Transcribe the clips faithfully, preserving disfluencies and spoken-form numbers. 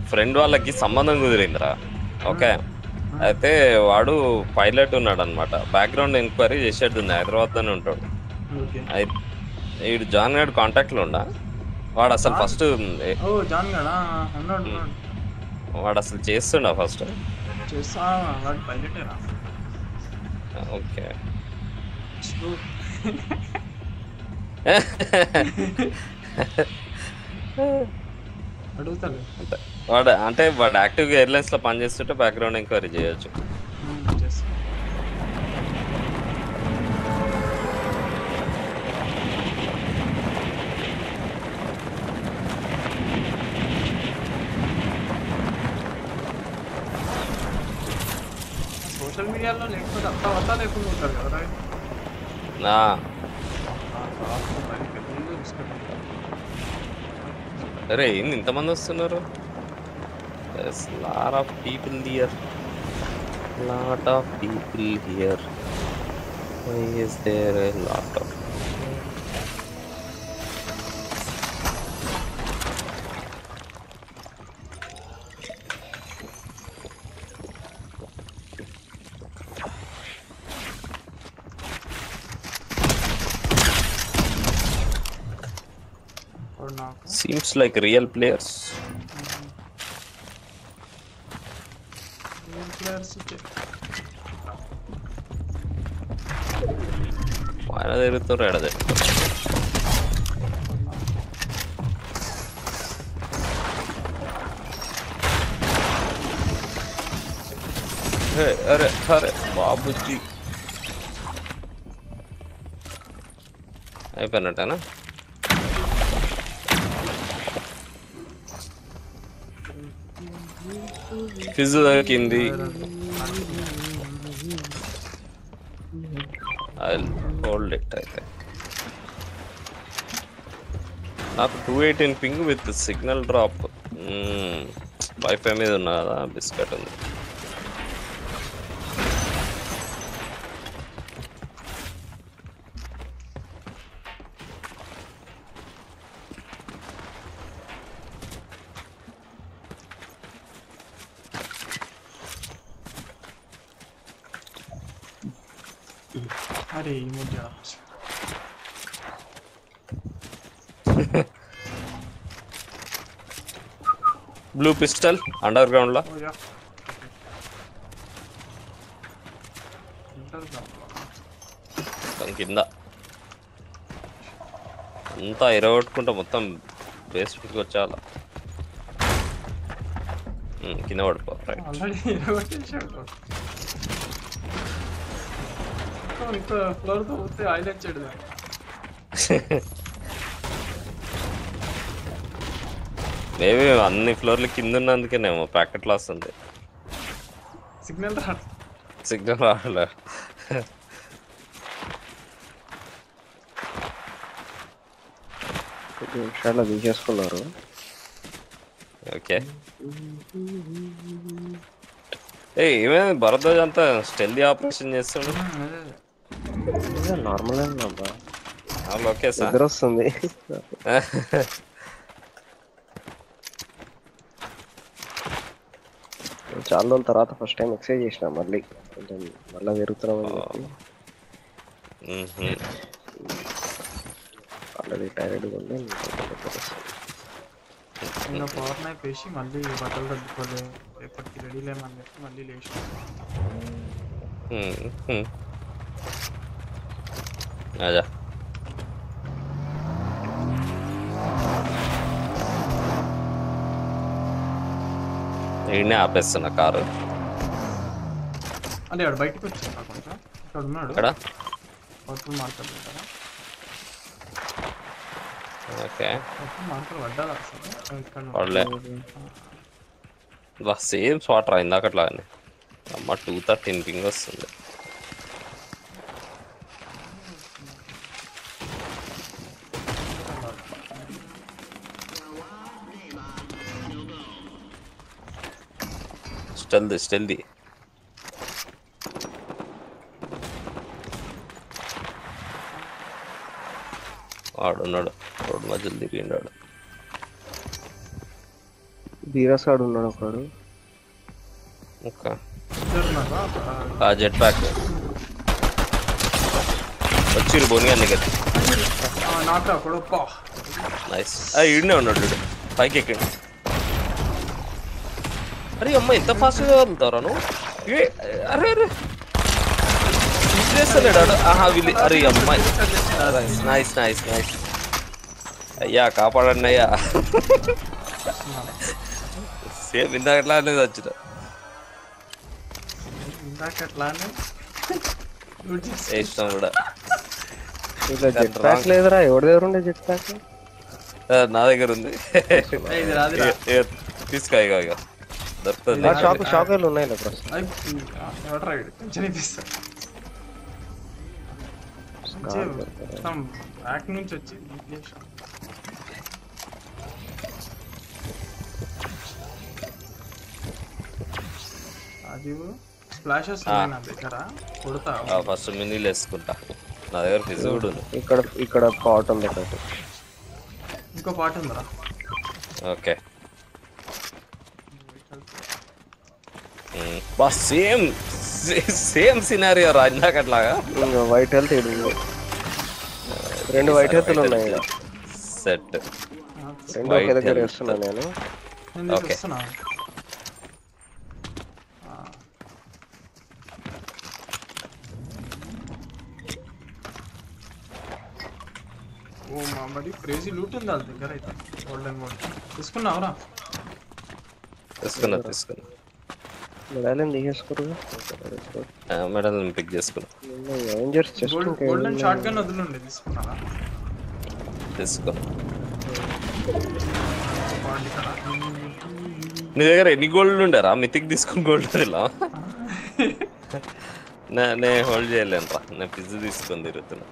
Friend వాళ్ళకి సంబంధం కుదిరిందిరా. హ్మ్. ఓకే. హ్మ్. అయితే వాడు పైలట్ ఉన్నాడు అనమాట. బ్యాక్గ్రౌండ్ ఎంక్వైరీ చేసేది హైదరాబాద్ లోనే ఉంటాడు. ఓకే. అయి ఈడు జాన్ గడ్ కాంటాక్ట్ లో ఉండా. వాడు అసలు జాన్ ఫస్ట్ ఓ జాన్ గడా ఉన్నాడు ఉన్నాడు. వాడు అసలు చేస్తుండా ఫస్ట్. చేస్తా వాడు పైలటేరా. ఓకే. స్లో అడుగుతాలే. అంతే. వాడు అంటే వాడు యాక్టివ్గా ఎయిర్లైన్స్ లో పనిచేస్తుంటే బ్యాక్గ్రౌండ్ ఎంక్వైరీ చేయొచ్చు. హ్మ్. చేస్తా. సోషల్ మీడియాలో లేకపోతే అంతా వస్తా లేకుండా ఉంటారు కదా రైట్. నా అరే ఏంది ఇంతమంది వస్తున్నారు? Lot of people here. Lot of people here. Why is there a lot of నాకు seems like real players. Players ఆయన తిరుగుతారు ఎడ తిరుగుతారు. అరే అరే బాబుజీ అయిపోయినట్టేనా? ఫిజ్ దొరికింది. I hold it. అయితే నాకు two eighteen ping with signal drop. Wifi మీద ఉన్నా కదా, బిస్కెట్ ఉంది. అరే ఈ మధ్య బ్లూ పిస్టల్ అండర్ గ్రౌండ్ లో కింద అంతా ఇరగొట్టుకుంటా మొత్తం బేస్మెంట్కి వచ్చాల. కింద పడిపో. ఫ్లోర్ తో పోతే హైలైట్ చేయడు. మేబీ అన్ని ఫ్లోర్లు కింద ఉన్నందుకేనేమో ప్యాకెట్ లాస్ ఉంది. సిగ్నల్ రా సిగ్నల్ రావట్లే. నిమిషాల్లో తీసేసుకున్నారు. ఓకే. ఏ ఏమైంది భరద్వాజ్ అంతా స్టెల్దీ ఆపరేషన్ చేస్తుండు. నార్మల్ ఓకే సార్ నిద్ర వస్తుంది. చాలా రోజుల తర్వాత ఫస్ట్ టైం ఎక్సర్సైజ్ చేసిన. మళ్ళీ కొంచెం మళ్ళీ పెరుగుతున్నామని చెప్పి ఆల్రెడీ టైర్డ్గా ఉంది. నిన్న పవర్ నైప్ వేసి మళ్ళీ బట్టలు తగ్గుకోలే రేపటికి రెడీ లేమని చెప్పి మళ్ళీ లేచి అదా ఈయనే ఆపేస్తున్నా కారు. అంటే ఆడు బయటకు వచ్చాడు కొంచెం ఇక్కడ ఉన్నాడు. ఇక్కడ పర్పుల్ మార్కర్ పెట్టారా? ఓకే పర్పుల్ మార్కర్ పడ్డారా అసలు? ఇక్కడ పడలే. బా సేమ్ స్పాట్ రా ఇందాకట్లాగానే. అమ్మ టూ థర్టీన్ పింగ్ వస్తుంది. స్టెల్ది స్టెల్ది వాడున్నాడు. రోడ్డు మధ్యలో దిగిండాడు. బీరస్ ఆడు ఉన్నాడు ఒకడు. ఓకే ఉన్నారా ఆ జెట్ ప్యాక్ వచ్చిరు బోనిగా నీకు నాకు అక్కడ నైస్. ఈడనే ఉన్నాడు వీడు పైకి ఎక్కండి. అరే అమ్మ ఎంత ఫాస్ట్గా వెళ్తారా నువ్వు? అరే అరే చేస్తలేడు ఆహా వీళ్ళు. అరే అమ్మాయి నైస్ నైస్ నైస్. అయ్యా కాపాడండి అయ్యా. సేమ్ ఇందాక ఎట్లా అనేది వచ్చిన ఇష్టం కూడా. జెట్ ప్యాక్ లేదురా, ఎవరి దగ్గర ఉండే జెట్ ప్యాక్? నా దగ్గర ఉంది. తీసుకో ఇక ఇక దొరుకుతుంది. షాక్ షాక్ ఉన్నాయి బ్యాక్ నుంచి వచ్చి అది స్ప్లాషెస్ ఉన్నాయి నా దగ్గర. కొడతా ఫస్ట్ మినీలు వేసుకుంటా. నా దగ్గర ఫిజ్ కూడా ఉంది. ఇక్కడ ఇక్కడ పాట్ ఉంది ఒకటి. ఇంకో పాట ఉందా? ఓకే బస్ సేమ్ సేమ్ సినారియో రా ఇందాక అట్లాగా. వైట్ హెల్త్ రెండు వైట్ హెల్త్లు ఉన్నాయి. సెట్ రెండు ఒకే దగ్గర వేస్తున్నా నేను. ఓకే ఓ మా మరి క్రేజీ లూట్ ఉంది వాళ్ళ దగ్గర అయితే. గోల్డెన్ గోల్డ్ తీసుకున్నావురా? తీసుకున్నా తీసుకున్నా. మెడల్ తీసేసుకోరు. మెడల్ పిక్ చేసుకున్నా. Avengers chest golden shotgun వదిలిండి. తీసుకున్నారా? తీసుకున్నా. నీ దగ్గర ఎన్ని గోల్డ్ ఉండరా? మితిక్ తీసుకుని గోల్డ్ ఇలా నేను హోల్డ్ చేయలేను రా. నేను పిజ్జు తీసుకొని తిరుగుతున్నా.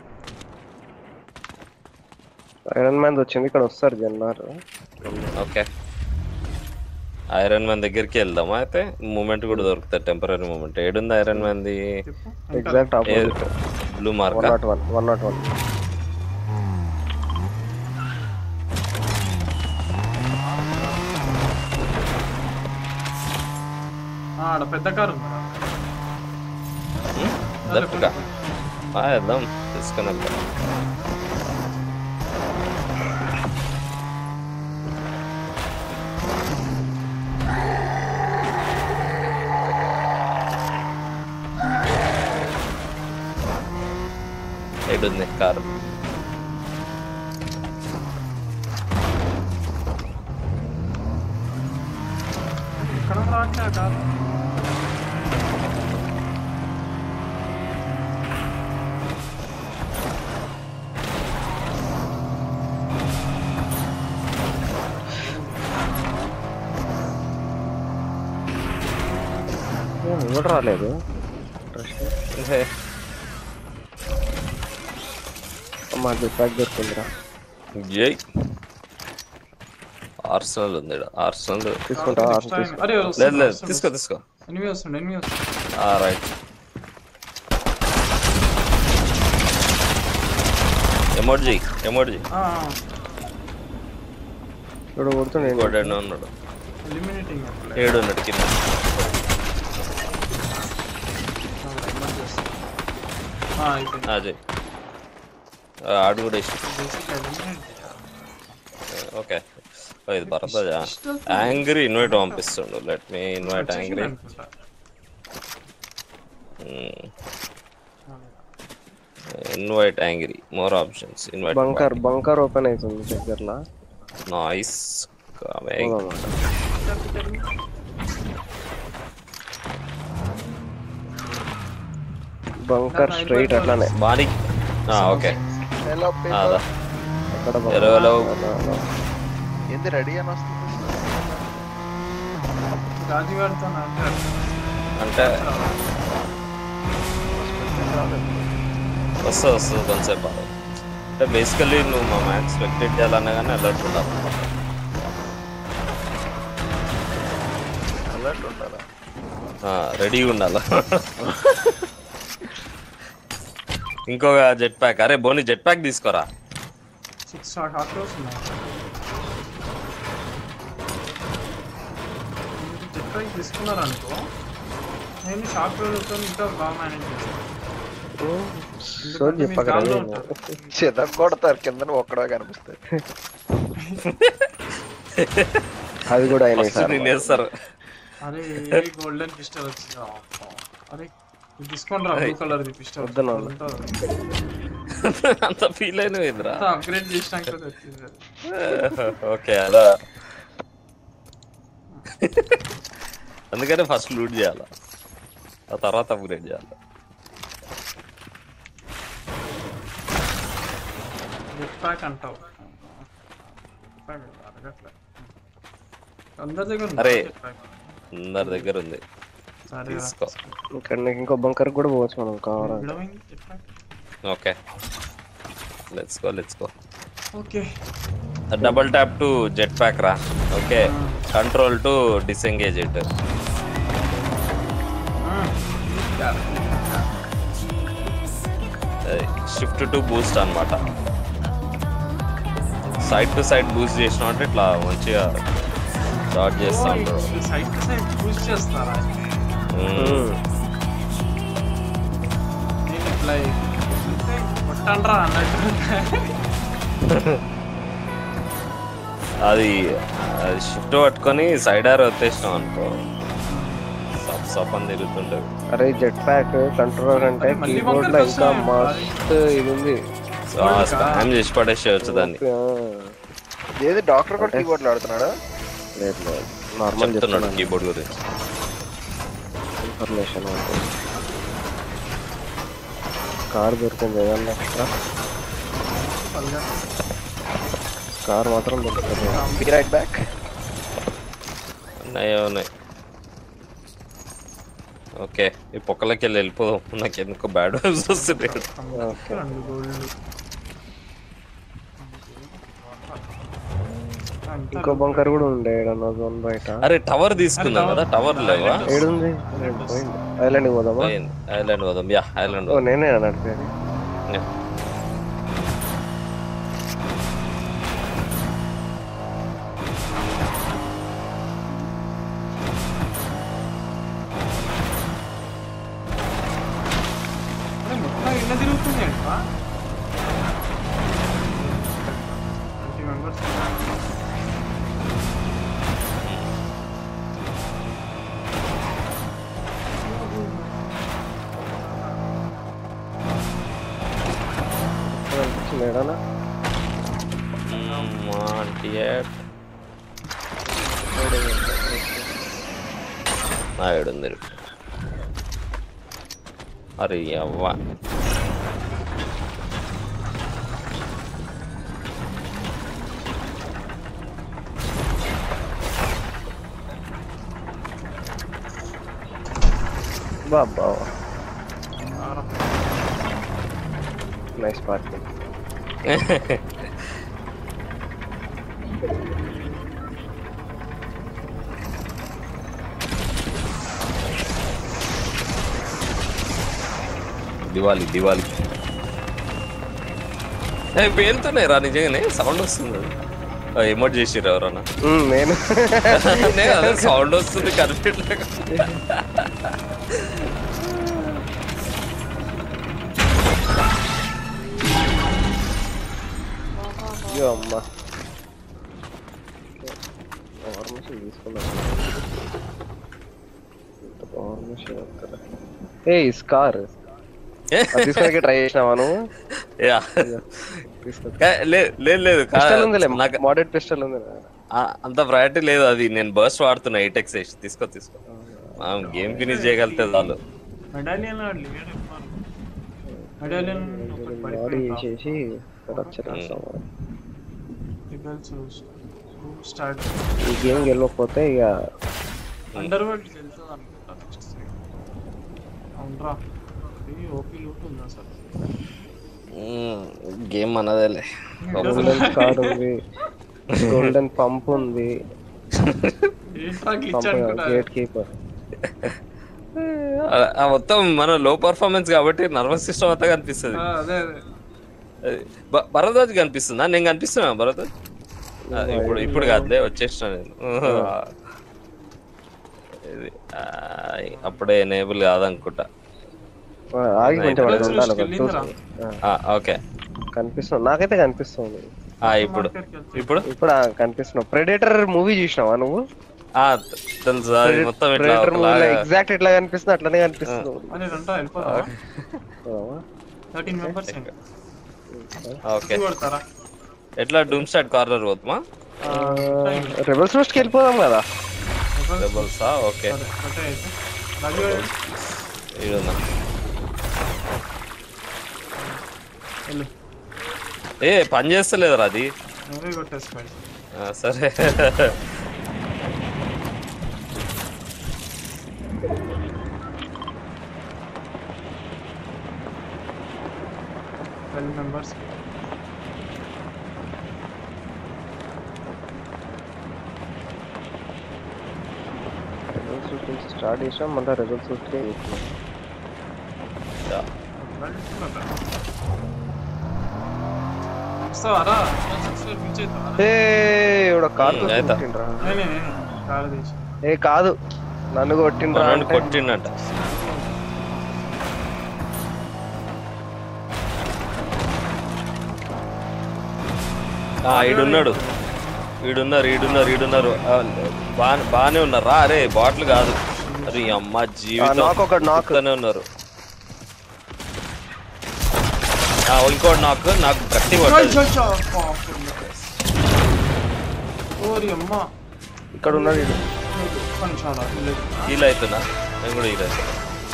ఐరన్ మ్యాన్ వచ్చింది ఇక్కడ వస్తారు జనాలు. ఓకే ఐరన్ మ్యాన్ దగ్గరికి వెళ్దామా అయితే? మూమెంట్ కూడా దొరుకుతుంది, టెంపరీ మూమెంట్. ఏడుంది ఐరన్ మ్యాన్ ది? Exact opposite blue mark one not one one not one. ఆడ పెద్ద కారు ఉందా? లెఫ్ట్గా వెళ్దాం. తీసుకొని వెళ్దాం. ఏడుంది కారు? ఇక్కడ రాట్లే కారు. ఎవరు రాలేదు. మా ప్యాక్ దొరుకుతుందిరా. జై ఆర్సనల్ ఉంది. ఆర్సనల్ తీసుకుంటా. లేదు లేదు తీసుకో తీసుకో. ఎనిమి వస్తుంది ఎనిమి వస్తుంది. రైట్ ఎమోజీ ఎమోజీ ఇప్పుడు కొడుతుండే కొడాడు ఉన్నాడు. ఎలిమినేటింగ్ ఏడు ఉన్నాడు కింద. అజయ్ ఆడు కూడా ఇష్టం. ఓకే ఇది పర్లేదా? యాంగ్రీ ఇన్వైట్ పంపిస్తుండు. Let me invite angry. Invite angry. More options. Invite bunker bunker open అవుతుంది దగ్గరలో. Nice coming. బంకర్ స్ట్రైట్ అట్లానే బాడీ. ఓకే హలో అదా అక్కడ హలో హలో ఏంది రెడీ అని వస్తుంది? రాజు గారితో అంటే వస్తుంది వస్తుంది కొంచెంసేపు. అంటే బేసికలీ నువ్వు మా మ్యాచ్ స్పెక్టేట్ చేయాలన్నా కానీ అలర్ట్ ఉండాలి. అలర్ట్ ఉండాలా? రెడీగా ఉండాలి. ఇంకొక జెట్ ప్యాక్. అరే బోని జెట్ ప్యాక్ తీసుకోరా. సిక్స్ షాట్ హాట్ ఉన్నాయి. ప్రైస్ తీసుకున్నారు అనుకో నేను షాప్ వేలతో ఇంకా బాగా మేనేజ్ చేస్తాను. సో చెప్పగల చేత కొడతారు కింద ఒక్కడో కనిపిస్తుంది. అవి కూడా అయినాయి సార్. తినేస్తారు. అరే గోల్డెన్ పిస్టల్ వచ్చింది. అరే తీసుకోండి రా, బ్లూ కలర్ పిస్టల్ అంత ఫీల్ అయిన అప్గ్రేడ్ చేసినాక వచ్చింది. ఓకే అలా అందుకనే ఫస్ట్ లూట్ చేయాలి, ఆ తర్వాత అప్గ్రేడ్ చేయాలి. జెట్ ప్యాక్ అంటావు అందరి దగ్గర ఉంది. అరే అందరి దగ్గర ఉంది, తీసుకో. ఇక్కడ నీకు ఇంకో బంకర్ కూడా పోవచ్చు మనం కావాలంటే. Okay let's go let's go. Okay double tap to jet pack రా. Okay control to disengage it. Shift to boost అన్నమాట. సైడ్ టు సైడ్ బూస్ట్ చేసిన అంటే ఇట్లా మంచిగా స్టార్ట్ చేస్తా ఉంటారు. సైడ్ టు సైడ్ బూస్ట్ చేస్తారా? నేను ఇట్లా కొట్టండ్రా అన్నట్టు. అది అది షిఫ్ట్ పట్టుకొని సైడ్ ఆర్ వచ్చేసినాం అనుకో సప్ సప్ అని తిరుగుతుంటది. అరే జెట్ ప్యాక్ కంట్రోలర్ అంటే కీబోర్డ్ లో ఇంకా మస్తు ఇది ఉంది. స్పామ్ చేసి పడేసేయచ్చు దాన్ని. ఏది డాక్టర్ కూడా కీబోర్డ్ లో ఆడుతున్నాడా? లేదు లేదు నార్మల్ చెప్తున్నాడు కీబోర్డ్ గురించి ఇన్ఫర్మేషన్. కార్ దొరికింది ఏదన్నా ఎక్స్ట్రా కార్ మాత్రం దొరుకుతుంది. Be right back. ఉన్నాయి ఉన్నాయి. ఓకే ఈ పొక్కలకి వెళ్ళి వెళ్ళిపోదాం, నాకు ఎందుకో బ్యాడ్ వైబ్స్ వస్తుంది. ఇంకో బంకర్ కూడా ఉండే జోన్ బయట. అరే టవర్ తీసుకుందాం కదా, టవర్ లేవా? ఏడుంది ఐలాండ్ పోదామా? ఐలాండ్ పోదాం. Yeah island. ఓ నేనే నడిపేది. ఎన్న తిరుగుతుంది మెంబర్స్. లేడానా ఏడుంది. అరే అవ్వ బాబా నైస్ పార్కింగ్. దివాలి దివాలి పేలుతున్నాయి రా నిజంగానే. సౌండ్ వస్తుంది, ఎమోట్ చేసిర్రు ఎవరన్నా? నేను అదే సౌండ్ వస్తుంది కనిపించలేదు. అయ్యో అమ్మా పర్మిషన్ తీసుకున్నాను. ఏ స్కార్ తీసుకునే ట్రై చేసినావా నువ్వు? లేదు లేదు మోడెడ్ పిస్టల్ ఉంది. అంత ప్రయారిటీ లేదు, అది నేను బర్స్ట్ వాడుతున్నా ఎయిటెక్స్ వేసి. తీసుకో తీసుకో, గేమ్ ఫినిష్ చేయగలితే చాలు. చేసి ఈ గేమ్ గెలవకపోతే ఇక అండర్ వరల్డ్ వెళ్తుంది అనుకుంటా నెక్స్ట్ సీజన్. అవునరా ఇది ఓపీ లూట్ ఉంది అసలు. గేమ్ మనదేలే. గోల్డెన్ స్కార్ ఉంది, గోల్డెన్ పంప్ ఉంది, గేట్ కీపర్. మొత్తం మన లో పర్ఫార్మెన్స్ కాబట్టి నర్వస్ సిస్టమ్ అంతా కనిపిస్తుంది. భరద్వాజ్ కనిపిస్తుందా? నేను కనిపిస్తున్నా భరద్వాజ్? ఇప్పుడు ఇప్పుడు కాదులే వచ్చేసిన నేను. ఇది ఆ, అప్పుడే ఎనేబుల్ కాదనుకుంటా. ఆగి కొంచెం Rebel అక్కడ ఉండాలి Swift ఒక వెళ్ళిందిరా. చూసి. ఆ, ఓకే కనిపిస్తుంది నాకైతే కనిపిస్తుంది. ఆ, ఇప్పుడు ఇప్పుడు ఇప్పుడు ఆ, కనిపిస్తున్నావు. ప్రెడేటర్ మూవీ చూసినావా నువ్వు? ఆ, తెలుసు అది మొత్తం ఇట్లా ప్రెడేటర్ మూవీలో ఒకలాగా ఎగ్జాక్ట్ ఎట్లా కనిపిస్తుంది అట్లనే కనిపిస్తుంది. అని రంటా వెళ్ళిపోదామా? Thirteen members okay. కొడతారా? ఎట్లా డూమ్ స్టాట్ కార్నర్ పోతామా? రెబల్స్ ఫస్ట్కి వెళ్ళిపోదాం కదా. రెబల్సా? ఓకే ఈడుందా? ఏ పని చేస్తలేదురా అది. కొట్టేసుకోండి. ఆ, సరే ట్వెల్వ్ మెంబర్స్ రెబల్స్ ఫస్ట్ నుంచి స్టార్ట్ చేసాం మళ్ళీ రెబల్స్ ఫస్ట్కే చేసినాం. వస్తావారా? ఏ ఎవడో కార్ ఉమ్, అయితే. కొట్టిండ్రా. కారు తీసి ఏ కాదు నన్ను కొట్టిండ్రా మనోడిని అంటే. కొట్టిండట. ఆ, ఈడున్నాడు ఈడున్నారు ఈడున్నారు ఈడున్నారు ఆ, బానే బానే ఉన్నారు రా. అరే బాటిల్ కాదు. అరే అమ్మ ఆ, జీవితం నాకు ఒకటి నాకు నాకునే ఉన్నారు. ఆ, ఇంకోటి నాకు నాకు గట్టి పడ్డది. ఓరి అమ్మ ఇక్కడ ఉన్నాడు ఈడు. హీల్ అవుతున్నా నేను కూడా హీల్ అవుతున్నా.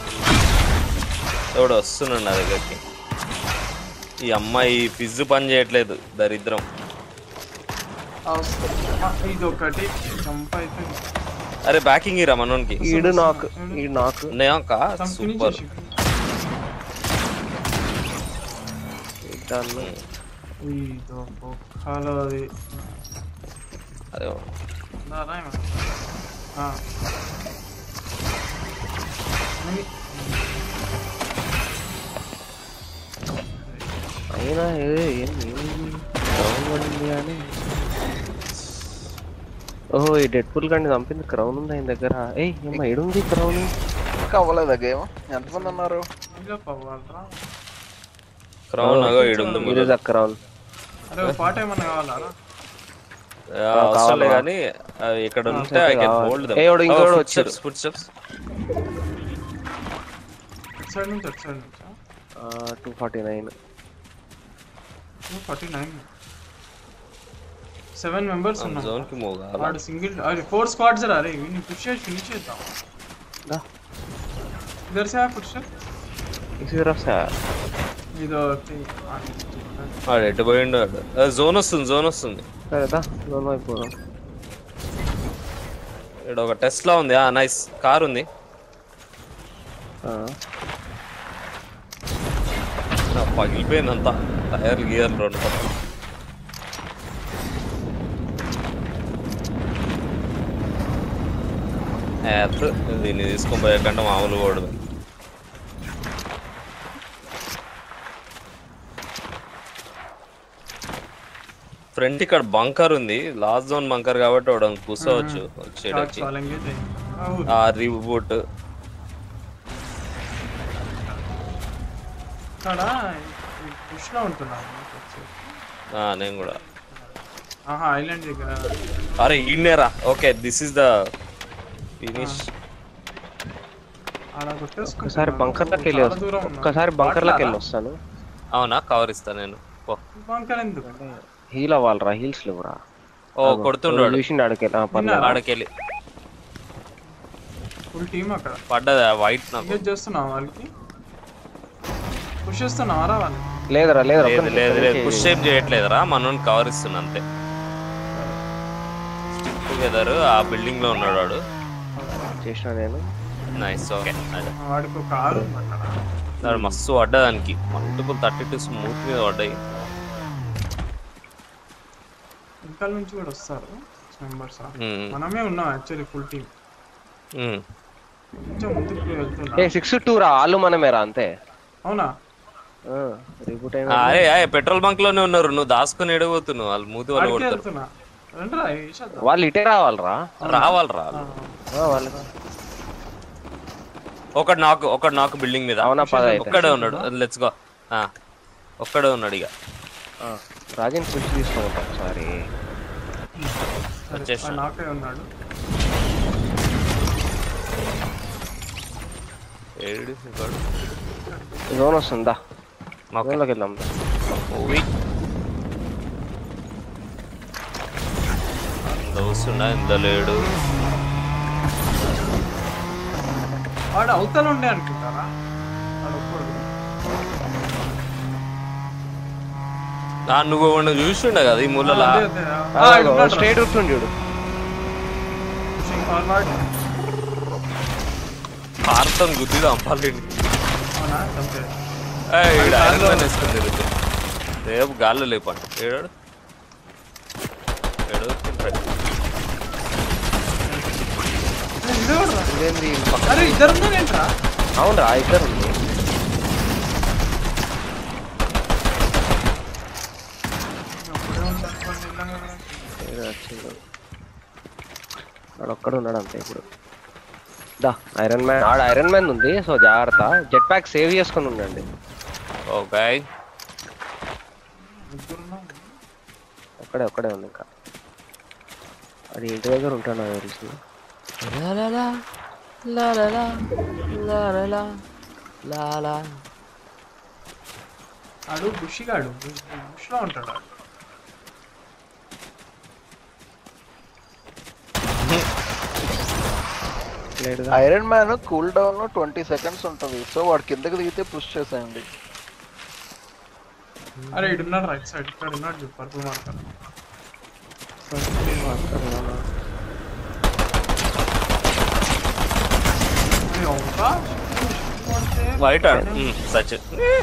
ఎవడు వస్తున్నాడు నా దగ్గరికి. ఈ అమ్మాయి ఫిజ్ పని చేయట్లేదు దరిద్రం. ఇది ఒకటి జంప్ అయితే అరే బ్యాకింగ్ ఇరా మనోనికి. ఈడు నాకు ఈడు నాకు ఉన్నాయాక సూపర్. దాన్ని ఇదో హలో అది అదే ఉన్నారా ఏమన్నా? ఆ. అయినా ఏ- ఏం ఏం క్రౌన్ పడింది కానీ. ఓహో ఈ డెడ్ పుల్ గాని చంపింది క్రౌన్ ఉంది ఆయన దగ్గర. ఏయ్ అమ్మ ఏడుంది క్రౌన్? ఇంకా అవ్వలేదా గేమ్? ఎంతమంది ఉన్నారు? ఇంకా పోవాలరా? క్రౌన్ అగో ఈడుంది ఇది ముందు. The crown. అరే ఓ పాట ఏమన్నా కావాలా? ఆ, అవసరంలే కానీ ఆ, ఇక్కడ ఉంటే ఐ కెన్ హోల్డ్ ఏ, ఎవడు ఇంకోడు వచ్చాడు. Foot steps. అటు సైడ్ నుంచి అటు సైడ్ నుంచి two forty nine forty nine seven members ఉన్నారు. జోన్ కి మూవ్ కావాలా? వాడు సింగిల్ అరే ఫోర్ స్క్వాడ్స్ రా. అరే వీడిని పుష్ చేసి ఫినిష్ చేద్దాం. इधर से आ पुश इसी तरफ से आया इधर ఆడు ఎటు పోయిండు ఆడు. జోన్ వస్తుంది జోన్ వస్తుంది. సరే దా జోన్ వైపు పోదాం. ఇక్కడ ఒక టెస్లా ఉంది. ఆ నైస్ కార్ ఉంది. ఆ, ఆ, పగిలిపోయింది అంతా టైర్లు గియర్లు రెండు పక్కన. యాప్ దీన్ని తీసుకొని పోయేకంటే మామూలు కూడదు. ఫ్రంట్ ఇక్కడ బంకర్ ఉంది. లాస్ట్ జోన్ బంకర్ కాబట్టి వాడు కూర్చోవచ్చు వచ్చేయడానికి. ఆ రీబూట్ ఇక్కడ పుష్ లో ఉంటున్నా. నేను కూడా. ఆహా ఐలాండ్ దగ్గర. అరే ఈడనేరా. Okay this is the finish. అలా కొట్టేసుకో. ఒకసారి బంకర్లోకి వెళ్ళి వస్తాను. ఒక్కసారి బంకర్లోకి వెళ్ళి వస్తాను. అవునా కవర్ ఇస్తా నేను. బంకర్ ఎందుకు? హీల్ అవ్వాలరా. హీల్స్ లేవురా. ఓ కొడుతుండ్రాడు చూసిండు ఆడకెళ్ళి ఆడకెళ్ళి ఫుల్ టీమ్ అక్కడ పడ్డదా వైట్ నాకు. ఎంగేజ్ చేస్తున్నావా వాళ్ళకి? పుష్ చేస్తున్నావా రా వాళ్ళు? లేదురా లేదురా ఒక్క లేదు లేదు లేదు పుష్ ఏం చేయట్లేదురా. మనోని కవర్ ఇస్తున్నా అంతే. టుగెదర్ ఆ బిల్డింగ్ లో ఉన్నాడు వాడు. చేసిన నేను. Nice okay. వాడికి ఒక కారు ఉంది అక్కడ. దాడు మస్తు పడ్డా దానికి. మల్టిపుల్ థర్టీ టూ స్మూత్ మీద పడ్డాయి. వెనకాల నుంచి కూడా వస్తారు మెంబర్స్. మ్మ్. మనమే ఉన్నాం యాక్చువల్లీ ఫుల్ టీమ్. మ్మ్. కొంచెం ముందుకు వెళ్తున్నా. ఏ సిక్స్ టూ రా. వాళ్ళు మనమేరా అంతే. అవునా? రీబూట్ ఆ, అరే అరే పెట్రోల్ బంక్ లోనే ఉన్నారు. నువ్వు దాచుకుని ఎడబోతున్నావు. వాళ్ళు మూతి వాళ్ళు వాడికి కొడతారు. వెళ్తున్నా. రండిరా వేసేద్దాం. వాళ్ళు ఇటే రావాలరా. రావాలరా ఆ. వాళ్ళు ఒకడు నాకు ఒకడు నాకు బిల్డింగ్ మీద అవునా పద అయితే ఒక్కడే ఉన్నాడు లెట్స్ గో ఒక్కడే ఉన్నాడు ఇక రాజన్ స్విచ్ తీసుకోమంటా ఒకసారి వచ్చేసి నాకే ఉన్నాడు ఏడు జోన్ వస్తుందా జోన్లోకి వెళ్దాం వస్తున్నా ఇంత లేడు వాడు అవతల ఉండే అనుకుంటారా వాడు ఒక్కడు నువ్వు చూస్తుండే కదా ఈ మూలలో స్ట్రైట్ వస్తుంది చూడు ఫార్వర్డ్ భారతం గుద్ది చంపాలండి అవునా చంపే ఐరన్ మ్యాన్ వేసుకుని తిరుగుతుంది రేపు గాల్లో లేపండి ఏడాడు ఏడు అరే ఇద్దరు ఉన్నారేంట్రా అవునరా ఇద్దరు ఉంది వాడు ఒక్కడు ఉన్నాడు అంతే ఇప్పుడు దా ఐరన్ మ్యాన్ ఆడ ఐరన్ మ్యాన్ ఉంది సో జాగ్రత్త జెట్ ప్యాక్ సేవ్ చేసుకుని ఉండండి ఓకే ఒక్కడే ఒక్కడే ఉంది ఇంకా అది ఇంటి దగ్గర ఉంటాను నాకు తెలుసు ఆడు బుషిగాడు బుష్లో ఉంటాడు Iron Man cool down twenty seconds ఉంటుంది సో వాడు కిందకి దిగితే పుష్ చేసేయండి అరే ఇడున్నాడు రైట్ సైడ్ ఇక్కడ ఉన్నాడు purple marker wait such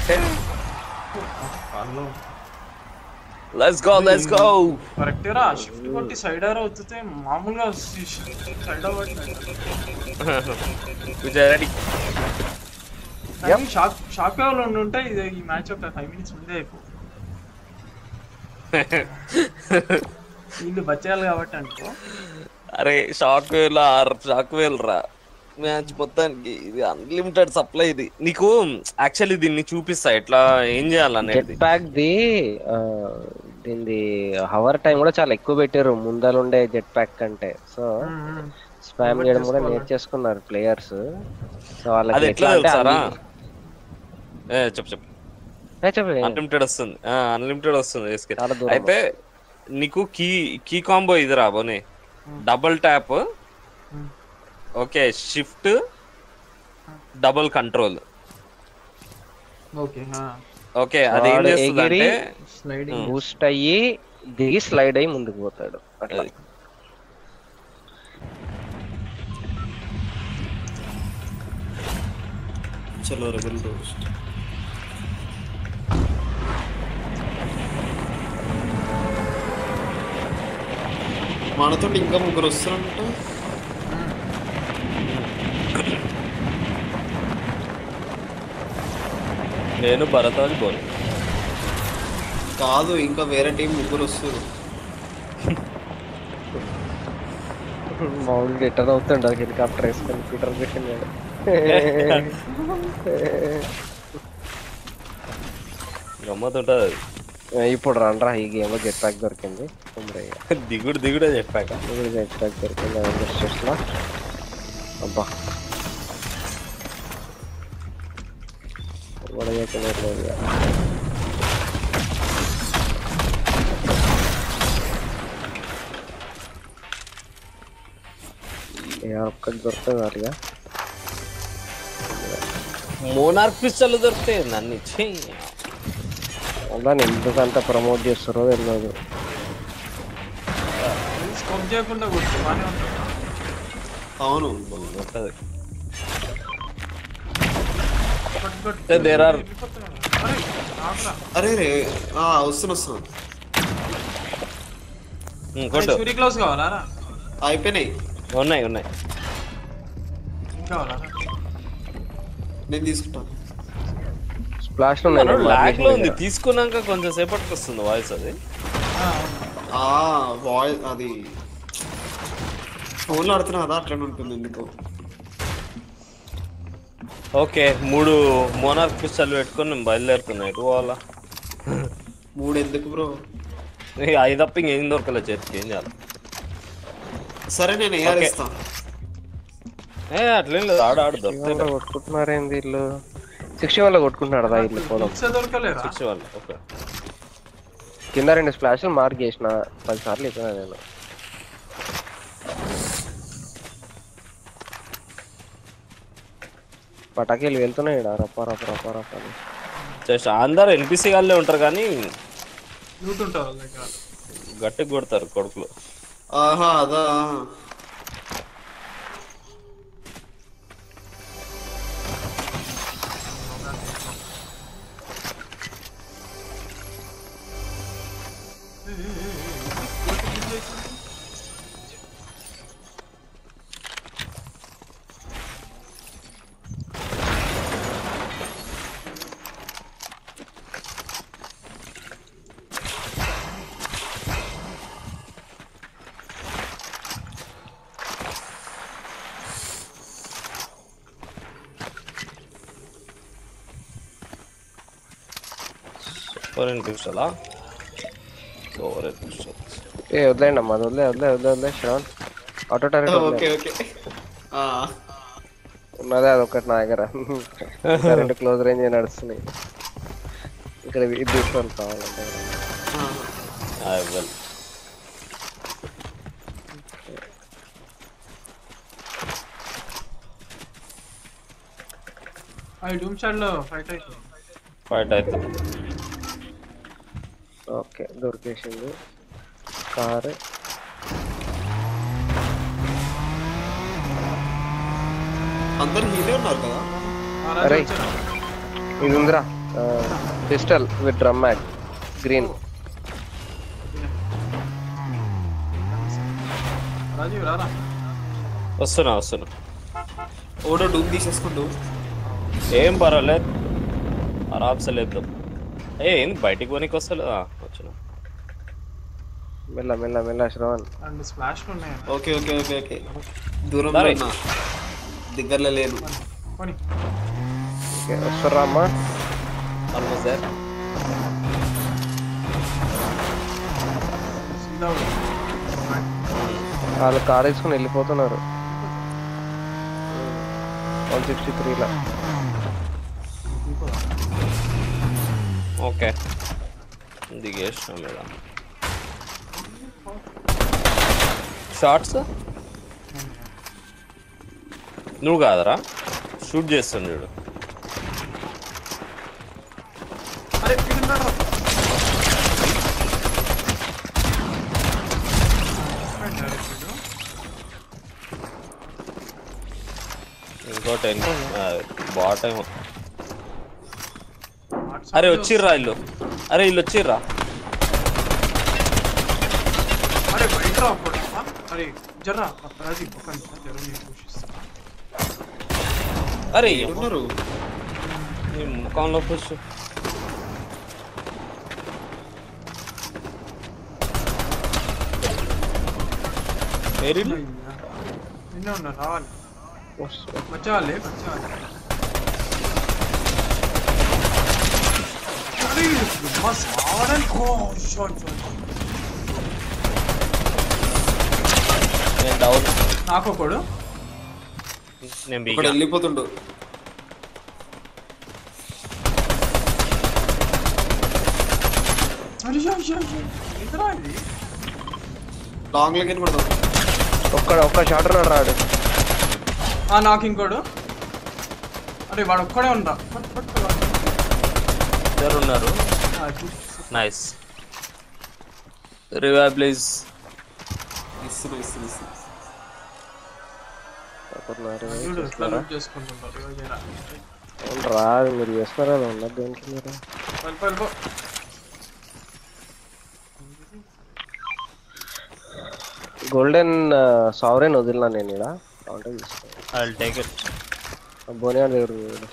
let's go let's go correct రా షిఫ్ట్ కొట్టి సైడ్ ఆర్ అవుతే మామూలుగా సైడ్ అవ్వట్లేదు Vijay ready shock shock wave లో ఉంటే ఇది ఈ మ్యాచ్ ఒక ఫైవ్ మినిట్స్ ముందే అయిపో వీళ్ళు బచ్చేయాలి కాబట్టి అనుకో అరే shock wave or shock wave రా మ్యాచ్ మొత్తానికి ఇది అన్లిమిటెడ్ సప్లై ఇది నీకు యాక్చువల్లీ దీన్ని చూపిస్తా ఎట్లా ఏం చేయాలనేది జెట్ ప్యాక్ ది దీని హవర్ టైం కూడా చాలా ఎక్కువ పెట్టారు ముందలుండే జెట్ ప్యాక్ కంటే సో స్పామ్ చేయడం కూడా నేర్చేసుకున్నారు ప్లేయర్స్ సో వాళ్ళకి ఎట్లా తెలుసారా ఏ చెప్పు చెప్పు చెప్పు అన్లిమిటెడ్ వస్తుంది అన్లిమిటెడ్ వస్తుంది అయితే నీకు కీ కీ కాంబో ఇది రాబోనే double tap okay shift double control okay okay అది ఏం చేస్తుందంటే స్లైడింగ్ బూస్ట్ అయ్యి దిగి స్లైడ్ అయ్యి ముందుకు పోతాడు అట్లా చలో రెబెల్ రోస్ట్ మనతో ఇంకా ముగ్గురు వస్తారంట నేను భరతాజ్ బోల్ కాదు ఇంకా వేరే టీం ముగ్గురు వస్తారు మామూలు రిటర్న్ అవుతుండ హెలికాప్టర్ వేసుకొని పీటర్ పెట్టినాడు గమ్మత్ ఉంటుంది ఇప్పుడు రండ్రా ఈ గేమ్ లో జెట్ ప్యాక్ దొరికింది దిగుడు దిగుడే చెప్పాక దిగుడు జెట్ ప్యాక్ దొరికింది ఇండస్ట్రీస్లో అబ్బా ఒక్కటి దొరుకుతుంది అట్లా మోనార్క్ పిస్టల్ దొరుకుతాయి నన్ను ఇచ్చి దాన్ని ఎందుకంత ప్రమోట్ చేస్తారో తెలియదు స్కోప్ చేయకుండా కొట్టు బానే ఉంటుంది అవును ఉంటుంది కొట్టు దేర్ ఆర్ అరే ఆగ్రా అరే రే వస్తున్నా వస్తున్నా కొట్టు సూరి గ్లౌస్ కావాలా రా అయిపోయినాయి ఉన్నాయి ఉన్నాయి ఇంకా కావాలా నేను తీసుకుంటాను స్ప్లాష్ లో లాగ్ లో ఉంది తీసుకున్నాక కొంచెం సేపటికి వస్తుంది వాయిస్ అది వాయిస్ అది ఫోన్లో ఆడుతున్నా కదా అట్లనే ఉంటుంది ఎందుకు ఓకే మూడు మోనార్క్ పిస్టల్ పెట్టుకొని నేను బయలుదేరుతున్నా ఎటు పోవాలా మూడు ఎందుకు బ్రో? ఐదు అప్ప ఇంకేం దొరకలే చేతికి ఏం చేయాలి సరే నేను ఏఆర్ Okay. ఇస్తా. ఏ అట్లేం లేదు ఆడ ఆడు దొరుకుతాయి కొట్టుకుంటున్నారేంది వీళ్ళు? సిక్స్టీ వన్ లో కొట్టుకుంటున్నాడు దా ఇల్లు పోదాం. బుక్స్ దొరకలేరా? సిక్స్ వాళ్ళు ఓకే కింద రెండు స్ప్లాష్లు మార్క్ చేసిన పది సార్లు చెప్పినా నేను. పటాకీలు వెళ్తున్నాయి ఈడ రప్ప రప్ప రప్ప రప్ప అని. జస్ట్ అందరు ఎన్పిసి గాళ్ళే ఉంటారు కానీ లూట్ ఉంటారు వాళ్ళ దగ్గర. గట్టిగా కొడతారు కొడుకులు. ఆహా అదా. ఫోరెన్ పిస్టలా ఫోరెన్ పిస్టల్ ఏ వదిలేండి అమ్మా, అది వదిలే వదిలే వదిలే వదిలే Shravan. Auto direct okay okay. ఆ ఉన్నదే అదొకటి నా దగ్గర. రెండు క్లోజ్ రేంజ్ నడుస్తున్నాయి ఇక్కడ. ఇది తీసుకోవాలి కావాలంటే. ఐ విల్ అవి డూమ్ షాట్ లో ఫైట్ అవుతుంది. ఫైట్ అయితే ఓకే దొరికేసింది కారు. అందరు హీలే ఉన్నారు కదా. అరే ఇది ఉందిరా pistol with drum mag green. Rajiv రారా. వస్తున్నా వస్తున్నా ఓడో డూమ్ తీసేసుకుంటూ. ఏం పర్వాలేదు ఆరామ్సే లేద్దాం. ఏ ఏంది బయటికి పోనీకి వస్తలేదా? వచ్చిన మెల్ల మెల్ల మెల్ల శ్రవణ్. రెండు స్ప్లాష్లు ఉన్నాయి. Okay okay okay okay. దూరంలో సరే. ఉన్నా, దగ్గరలో లేను. పోనీ. ఓకే వస్తుర్రా అమ్మా. Almost there. సీదా ఉంది. వాళ్ళు కార్ వేసుకుని వెళ్ళిపోతున్నారు వన్ సిక్స్టీ త్రీలో. ఓకే దిగేసినాం లేదా షార్ట్స్? నువ్వు కాదరా షూట్ చేస్తాను చూడు. అరే వీడున్నాడు. ఇంకోటి బాట్ ఏమో. అరే వచ్చిర్రా ఇల్లు. అరే ఇల్లు వచ్చిర్రా. అరే బయట రా అప్పుడు. అరే జర్రా రాజీవ్ ఒక నిమిషం జర్రా నేను చూసిస్తా. అరే ఉన్నారు. నీ ముఖంలో పుష్. ఏరి నిన్నే ఉన్నా రావాలి. వచ్చేవాళ్ళే వచ్చేవాళ్ళే. బస్ ఆడన్ ఓ షాట్ షాట్. నేను డౌన్. నాకు ఒకడు. నేను ఇక్కడ బీగా. వెళ్ళిపోతుండు. అరే షాట్ షాట్ ఎంతరా ఇది? లాంగ్ లెగ్ కొడతాం. ఒక్క ఒక్క షాట్ ఉన్నాడు రాడు. ఆ నాకు ఇంకోడు. అరే వాడు ఒక్కడే ఉందా? పట్టు పట్టు వాడు. ఇద్దరు ఉన్నారు. ఆ, చూ- నైస్ రివైవ్ ప్లీజ్. ఇస్తున్నా ఇస్తున్నా ఇస్తున్నా. చూడు ఎట్లా లూట్ చేసుకుంటుంటారు. ఇగో జరా. రాదు మీరు చేస్తున్నారా? అది ఉన్నది దేనికి మీరు? వెళ్ళిపో వెళ్ళిపో. గోల్డెన్ సావరెన్ వదిలినా నేను ఇక్కడ కాంటే తీసుకో. I will take it. బోనియా దగ్గర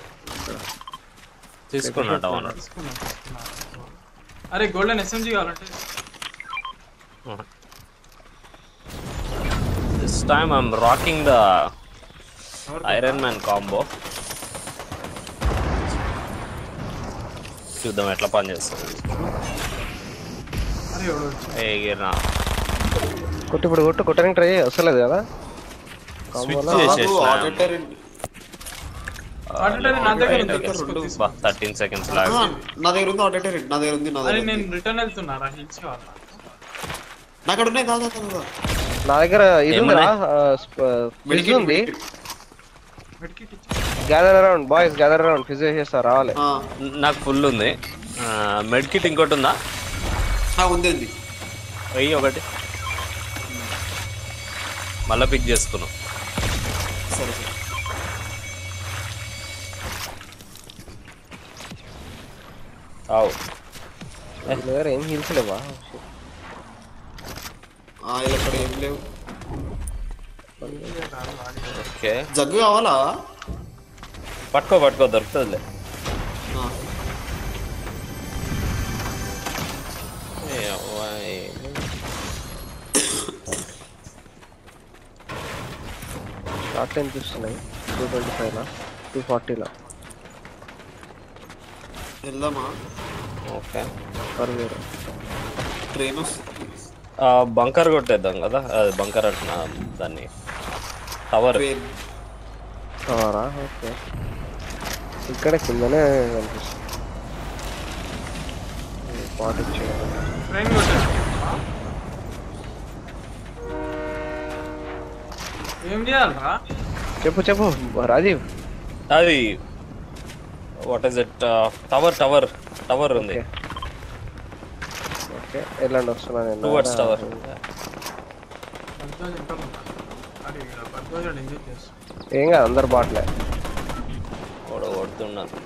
తీసుకున్నా డౌన్. తీసుకున్నా తీసుకున్నా. అరే గోల్డెన్ ఎస్ఎంజీ కావాలంటే This time I'm rocking the Iron Man combo. చూద్దాం ఎట్లా పని చేస్తుంది. అరే ఎవడో వచ్చి ఎగిరినా కొట్టి ఇప్పుడు కొట్టు కొట్టడానికి ట్రై వస్తలేదు కదా. స్విచ్ నాకు చేసేసిన ఆడిటర్ ఆడిటర్ నా దగ్గర ఉంది తీసుకో, తీసుకో. థర్టీన్ సెకండ్స్ లాగా నా దగ్గర ఉంది ఆడిటర్ నా దగ్గర ఉంది నా అరే దగ్గర నేను రిటర్న్ వెళ్తున్నారా హిల్స్ వాళ్ళ నా అక్కడ ఉన్నాయి దాదా దాదా నా దగ్గర ఇది ఉందిరా మెడికేట్ ఉంది. మెడికిట్ ఇచ్చి gather around boys, gather around ఫిజ్ చేస్తా రావాలి. నాకు ఫుల్ ఉంది. మెడ్ కిట్ ఇంకోటి ఉందా? ఉంది ఉంది వెయ్యి ఒకటి మళ్ళీ పిక్ చేసుకున్నాం. సరే సరే అవు నా దగ్గర ఏం హీల్స్ లేవా? ఇలా ఇక్కడ ఏం లేవు. ఓకే జగ్గు కావాలా? పట్టుకో పట్టుకో దొరుకుతుందిలే. ఆ, షార్ట్ టైం చూస్తున్నాయి టూ ట్వంటీ ఫైవ్లో టూ ఫార్టీలో వెళ్దామా? ఓకే పర్ వేరు. ట్రైన్ వస్తుంది. బంకర్ కొట్టేద్దాం కదా. అది బంకర్ అంటున్నా దాన్ని, టవర్. ట్రైన్ కావాలా? ఓకే ఇక్కడ కిందనే కనిపిస్తుంది. పాట్ ఇచ్చేయాలి. ట్రైన్ కొట్టేసి ఏం చేయాలరా? చెప్పు చెప్పు రాజీవ్. అది what is it? Tower tower tower ఉంది. ఓకే ఎలాంటి వస్తున్నా నేను టువర్డ్స్ టవర్. పద్దాజు ఇంటర్ ఉన్నా అరే ఇక్కడ పద్దాజు ఎంజాయ్ చేస్తాను. ఏం కాదు అందరు బాట్లే. కూడా కొడుతున్నాను.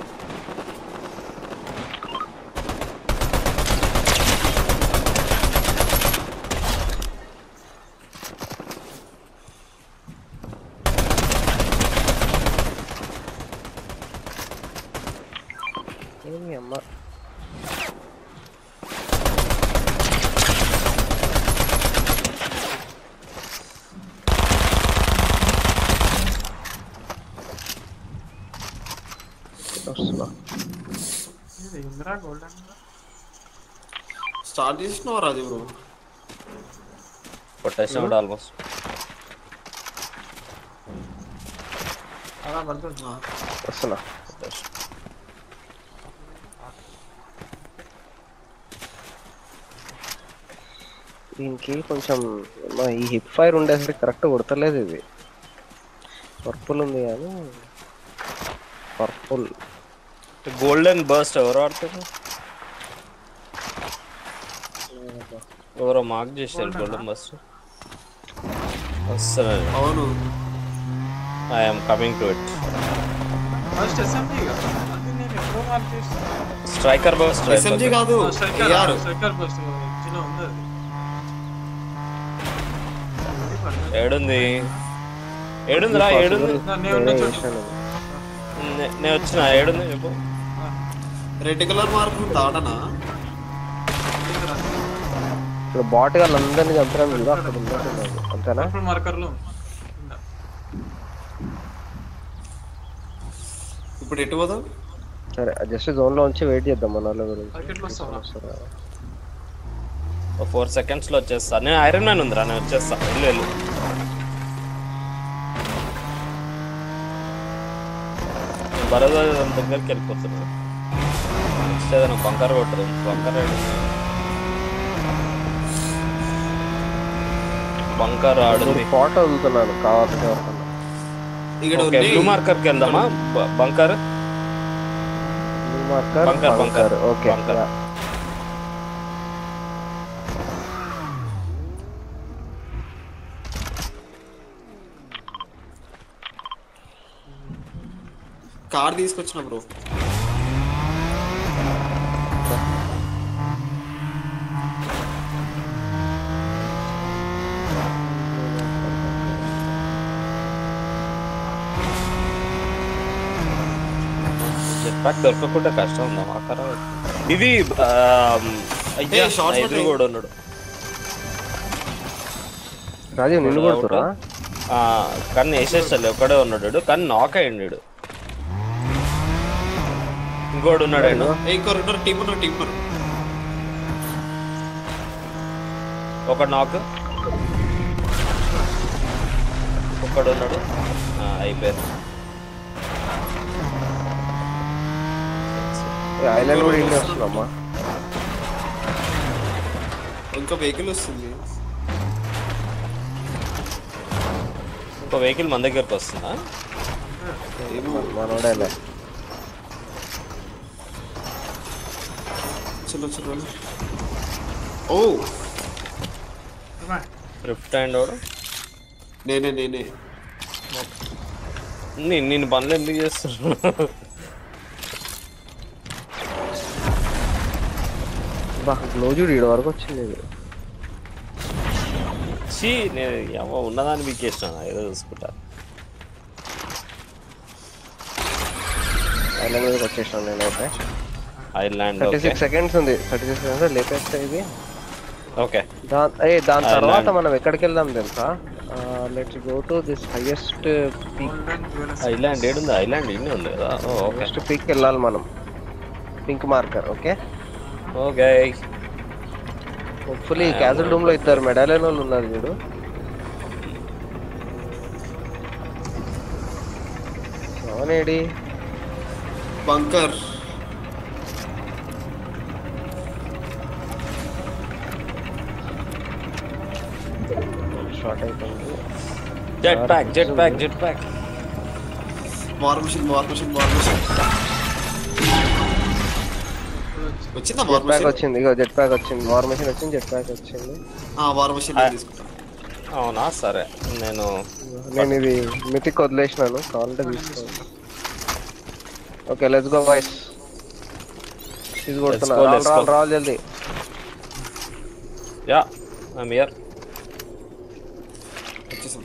ఏమి అమ్మ వస్తున్నా. ఇది ఇందిరా గోల్డెన్ స్టార్ట్ చేసినావా రాజు బ్రో? కొట్టేసిన కూడా ఆల్మోస్ట్. అలా పడుతుంది. వస్తున్నా. దీనికి కొంచెం మా ఈ హిప్ ఫైర్ ఉండేసరికి కరెక్ట్ కొడతలేదు. ఇది పర్పుల్ ఉంది కానీ పర్పుల్ గోల్డెన్ బర్స్ట్ ఎవరు ఆడుతున్నారు? ఎవరో మార్క్ చేశారు గోల్డెన్ బర్స్ట్. వస్తున్నాను. అవును I'm coming to it. First SMG కదా అది నేను ఎప్పుడో మార్క్ చేస్తాను. Striker burst. ఎస్ఎంజీ కాదు స్ట్రైకర్ ఏఆర్. స్ట్రైకర్ ఫస్ట్ చిన్న ఉంది అది. ఏడుంది ఏడుంది రా ఏడుంది. నేను ఉన్న చోట నే- నేను వచ్చిన ఏడుంది చెప్పు. రెడ్ కలర్ మార్క్ తాడనా? ఇప్పుడు బాట్ గాళ్ళు అందరినీ చంపడానికి కూడా అక్కడ ఉన్నట్టున్నారు. అంతేనా? పర్పుల్ మార్కర్లో ఇప్పుడు ఎటు పోదాం? సరే జస్ట్ జోన్ లో ఉంచి వెయిట్ చేద్దాం మన వాళ్ళ గురించి. మార్కెట్లో వస్తావా? వస్తారా? ఫోర్ సెకండ్స్ లో వచ్చేస్తా. నేను ఐరన్ మ్యాన్ ఉందిరా, నేను వచ్చేస్తా. వెళ్ళు వెళ్ళు. బరోదా దగ్గరికి వెళ్ళిపోతున్నా. ఏదైనా బంకర్ కొట్టదు. బంకర్ బంకర్ ఆడుంది. పాట వదులుతున్నాను కావాల్సిన ఎవరికన్నా. ఇక్కడ ఓకే బ్లూ మార్కర్ కి వెళ్దామా? బ- bunker blue marker bunker, bunker. Okay bunker. Car తీసుకొచ్చిన బ్రో. జెట్ ప్యాక్ దొరకకుండా కష్టం ఉందా మాకరా? ఇది ఆ, అయ్యా, ఏ, షార్ట్స్ నా ఎదురు కూడా ఉన్నాడు. రాజీవ్ నిన్ను కొడుతురా? ఆ, కానీ వేసేస్తాడు. ఒక్కడే ఉన్నాడు కానీ నాక్ అయ్యిండు. ఇంకోడు ఉన్నాడు ఆయన. ఏ ఇంకో రెండు టీం ఉన్నారు టీం ఉన్నారు. ఒక నాక్ ఒక్కడు ఉన్నాడు. అయిపోయారు. ఐలాండ్ కూడా ఇండియా వస్తుందమ్మా. ఇంకో వెహికల్ వస్తుంది. ఇంకో వెహికల్ మన దగ్గరకు వస్తుందా? మనోడేలే. చలో చలో. ఓ రిఫ్ట్ హ్యాండ్ వాడు. నేనే నేనే నేను పనులు ఎందుకు చేస్తున్నా? గ్లో చూడు ఈడ వరకు వచ్చింది. చీ నేను ఏమో ఉన్నదాన్ని పీకేసినా ఏదో చూసుకుంటా. ఐలాండ్ మీదకి వచ్చేసాను నేనైతే. ఐలాండ్ థర్టీ సిక్స్ సెకండ్స్ ఉంది. థర్టీ సిక్స్ సెకండ్స్ లేపేస్తే ఇది. ఓకే దాని దాని తర్వాత మనం ఎక్కడికి వెళ్దాం తెలుసా? Let's go to this highest peak. Island ఏడుంది? ఐలాండ్ ఇన్ని ఉంది కదా. ఓకే హైయెస్ట్ పీక్ వెళ్ళాలి మనం. Pink marker. Okay okay. Hopefully casual room లో ఇద్దరు మెడాలియన్ వాళ్ళు ఉన్నారు చూడు. అవునేడి బంకర్. షార్ట్ అయిపోయింది. Jet pack jet pack jet pack. War mission war mission war mission వచ్చిందా? వార్ జెట్ ప్యాక్ మిషన్ వచ్చింది. ఇగో జెట్ ప్యాక్ వచ్చింది. వార్ మెషిన్ వచ్చింది. జెట్ ప్యాక్ వచ్చింది. ఆ వార్ మిషన్ తీసుకుంటా. అవునా సరే. నేను నేను ఇది మితికి వదిలేసినాను. కావాలంటే తీసుకోండి. Okay let's go boys. ఇది కొడుతున్నా. Let's go, let's రావాలి go. రావాలి జల్దీ. Yeah I'm here. వచ్చేసాం.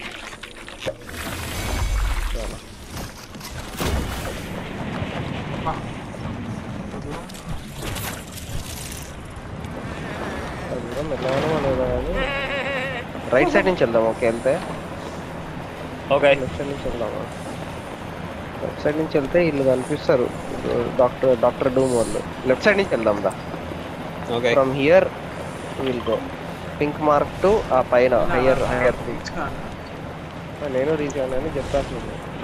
రైట్ సైడ్ నుంచి వెళ్దాం. ఓకే వెళ్తే ఓకే లెఫ్ట్ సైడ్ నుంచి వెళ్దామా? లెఫ్ట్ సైడ్ నుంచి వెళ్తే వీళ్ళు కనిపిస్తారు. డాక్టర్ డాక్టర్ డూమ్ వాళ్ళు. లెఫ్ట్ సైడ్ నుంచి వెళ్దాం దా. Okay from here will go pink mark to ఆ పైన హయ్యర్ హయ్యర్ పీక్. నేను రీచ్ అయ్యానని చెప్పాను.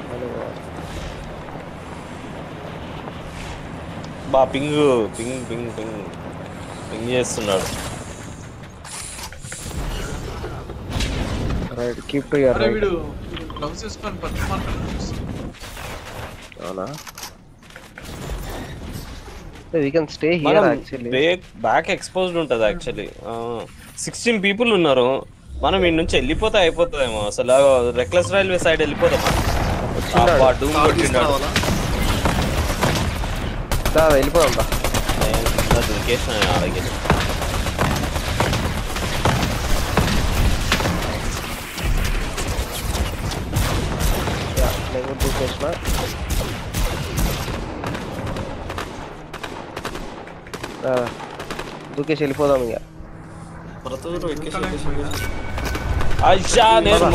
బా ping ping ping ping ping చేస్తున్నాడు. Right keep to your right. వీడు గ్లౌస్ వేసుకొని పర్ఫెక్ట్ మార్కర్ అవునా? we can stay here actually. Back back exposed ఉంటుంది యాక్చువల్లీ. సిక్స్టీన్ పీపుల్ ఉన్నారు. మనం ఈ నుంచి వెళ్ళిపోతే అయిపోతుందేమో. అసలు రెక్లెస్ రైల్వే సైడ్ వెళ్ళిపోదామా? డూమ్ కొట్టినాడు. వెళ్ళిపోదాం బా. దొరికేసిన అలాగే. నేను దూకేసిన. దూకేసి వెళ్ళిపోదాం ఇక. అయ్యా నేను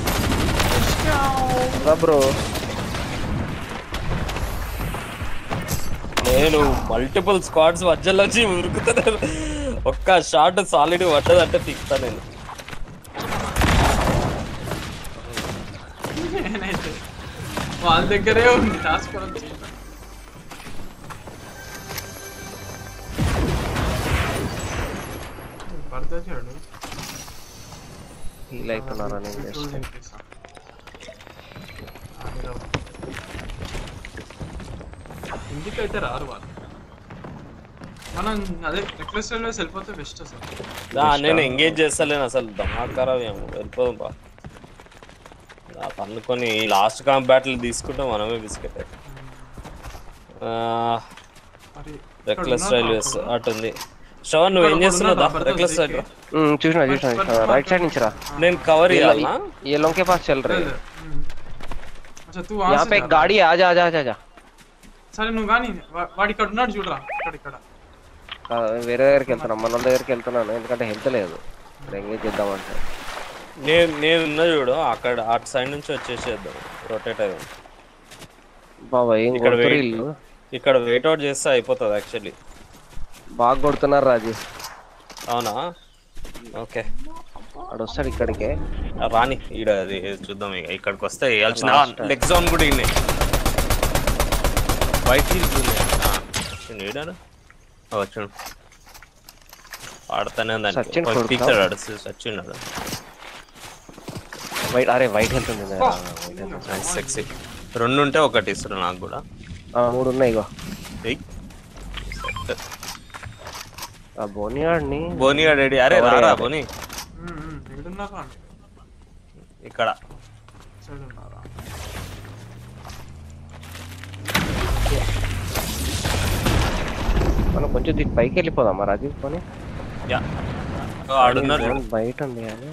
బ్రో నేను మల్టిపుల్ స్క్వాడ్స్ మధ్యలో వచ్చి ఉరుకుతాను. ఒక్క షాట్ సాలిడ్ పడ్డదంటే తిక్తా నేను. నేనైతే వాళ్ళ దగ్గరే ఉంది దాచుకోవడం. పడతా చూడు ఫీల్ అవుతున్నారా నేను చేస్తే. ఇంటికైతే రారు వాళ్ళు. మనం అదే నెక్లెస్ రైల్వేస్ వెళ్ళిపోతే బెస్ట్ అసలు. నేను ఎంగేజ్ చేస్తలేను అసలు. ధమాకారా ఏమో వెళ్ళిపోదాం బా. పనుకొని లాస్ట్ కాంబాట్లు తీసుకుంటే మనమే బిస్కెట్. రెక్లెస్ రైల్వేస్ అటుంది. శ్రవణ్ నువ్వు ఏం చేస్తున్నావు? రెక్లెస్ రైల్వే చూసినా చూసినా రైట్ సైడ్ నుంచి రా. నేను కవర్ చేయాలా? ये लोग के पास चल रहे हैं. अच्छा तू यहाँ पे एक गाड़ी है. आजा आजा आजा. సరే నువ్వు కానీ వాడి ఇక్కడ ఉన్నాడు చూడరా. ఇక్కడ ఇక్కడ వేరే దగ్గరికి వెళ్తున్నాం. మన దగ్గరికి వెళ్తున్నాను ఎందుకంటే హెల్త్ లేదు. ఎంగేజ్ చేద్దామంటే నేను నేను ఉన్న చూడు అక్కడ అటు సైడ్ నుంచి వచ్చేసేద్దాం. రొటేట్ అయ్యాం బాబా. ఏం ఇక్కడ కొడుతురు ఇల్లు. ఇక్కడ వెయిట్ అవుట్ చేస్తే అయిపోతుంది యాక్చువల్లీ. బాగా కొడుతున్నారు రాజు. అవునా ఓకే అడు వస్తాడు ఇక్కడికే రాని ఈడ అది చూద్దాం. ఇక ఇక్కడికి వస్తే వేయాల్సిన లెగ్ జోన్ కూడా ఇన్ని వైట్ హీల్స్ ఉన్నాయి. ఈడాడు వచ్చాడు ఆడుతానే ఉందండి. సచిన్ వైట్ అరే వైట్ వెళ్తుంది. సెక్సీ రెండు ఉంటే ఒకటి ఇస్తారు నాకు కూడా. మూడు ఉన్నాయి ఇగో. బోనియాడ్ని బోనియాడ్ రెడీ. అరే రారా బోని ఇక్కడ మనం కొంచెం దీని పైకి వెళ్ళిపోదామా రాజీవ్ పోనీ. ఆడున్నారు బయట ఉంది అని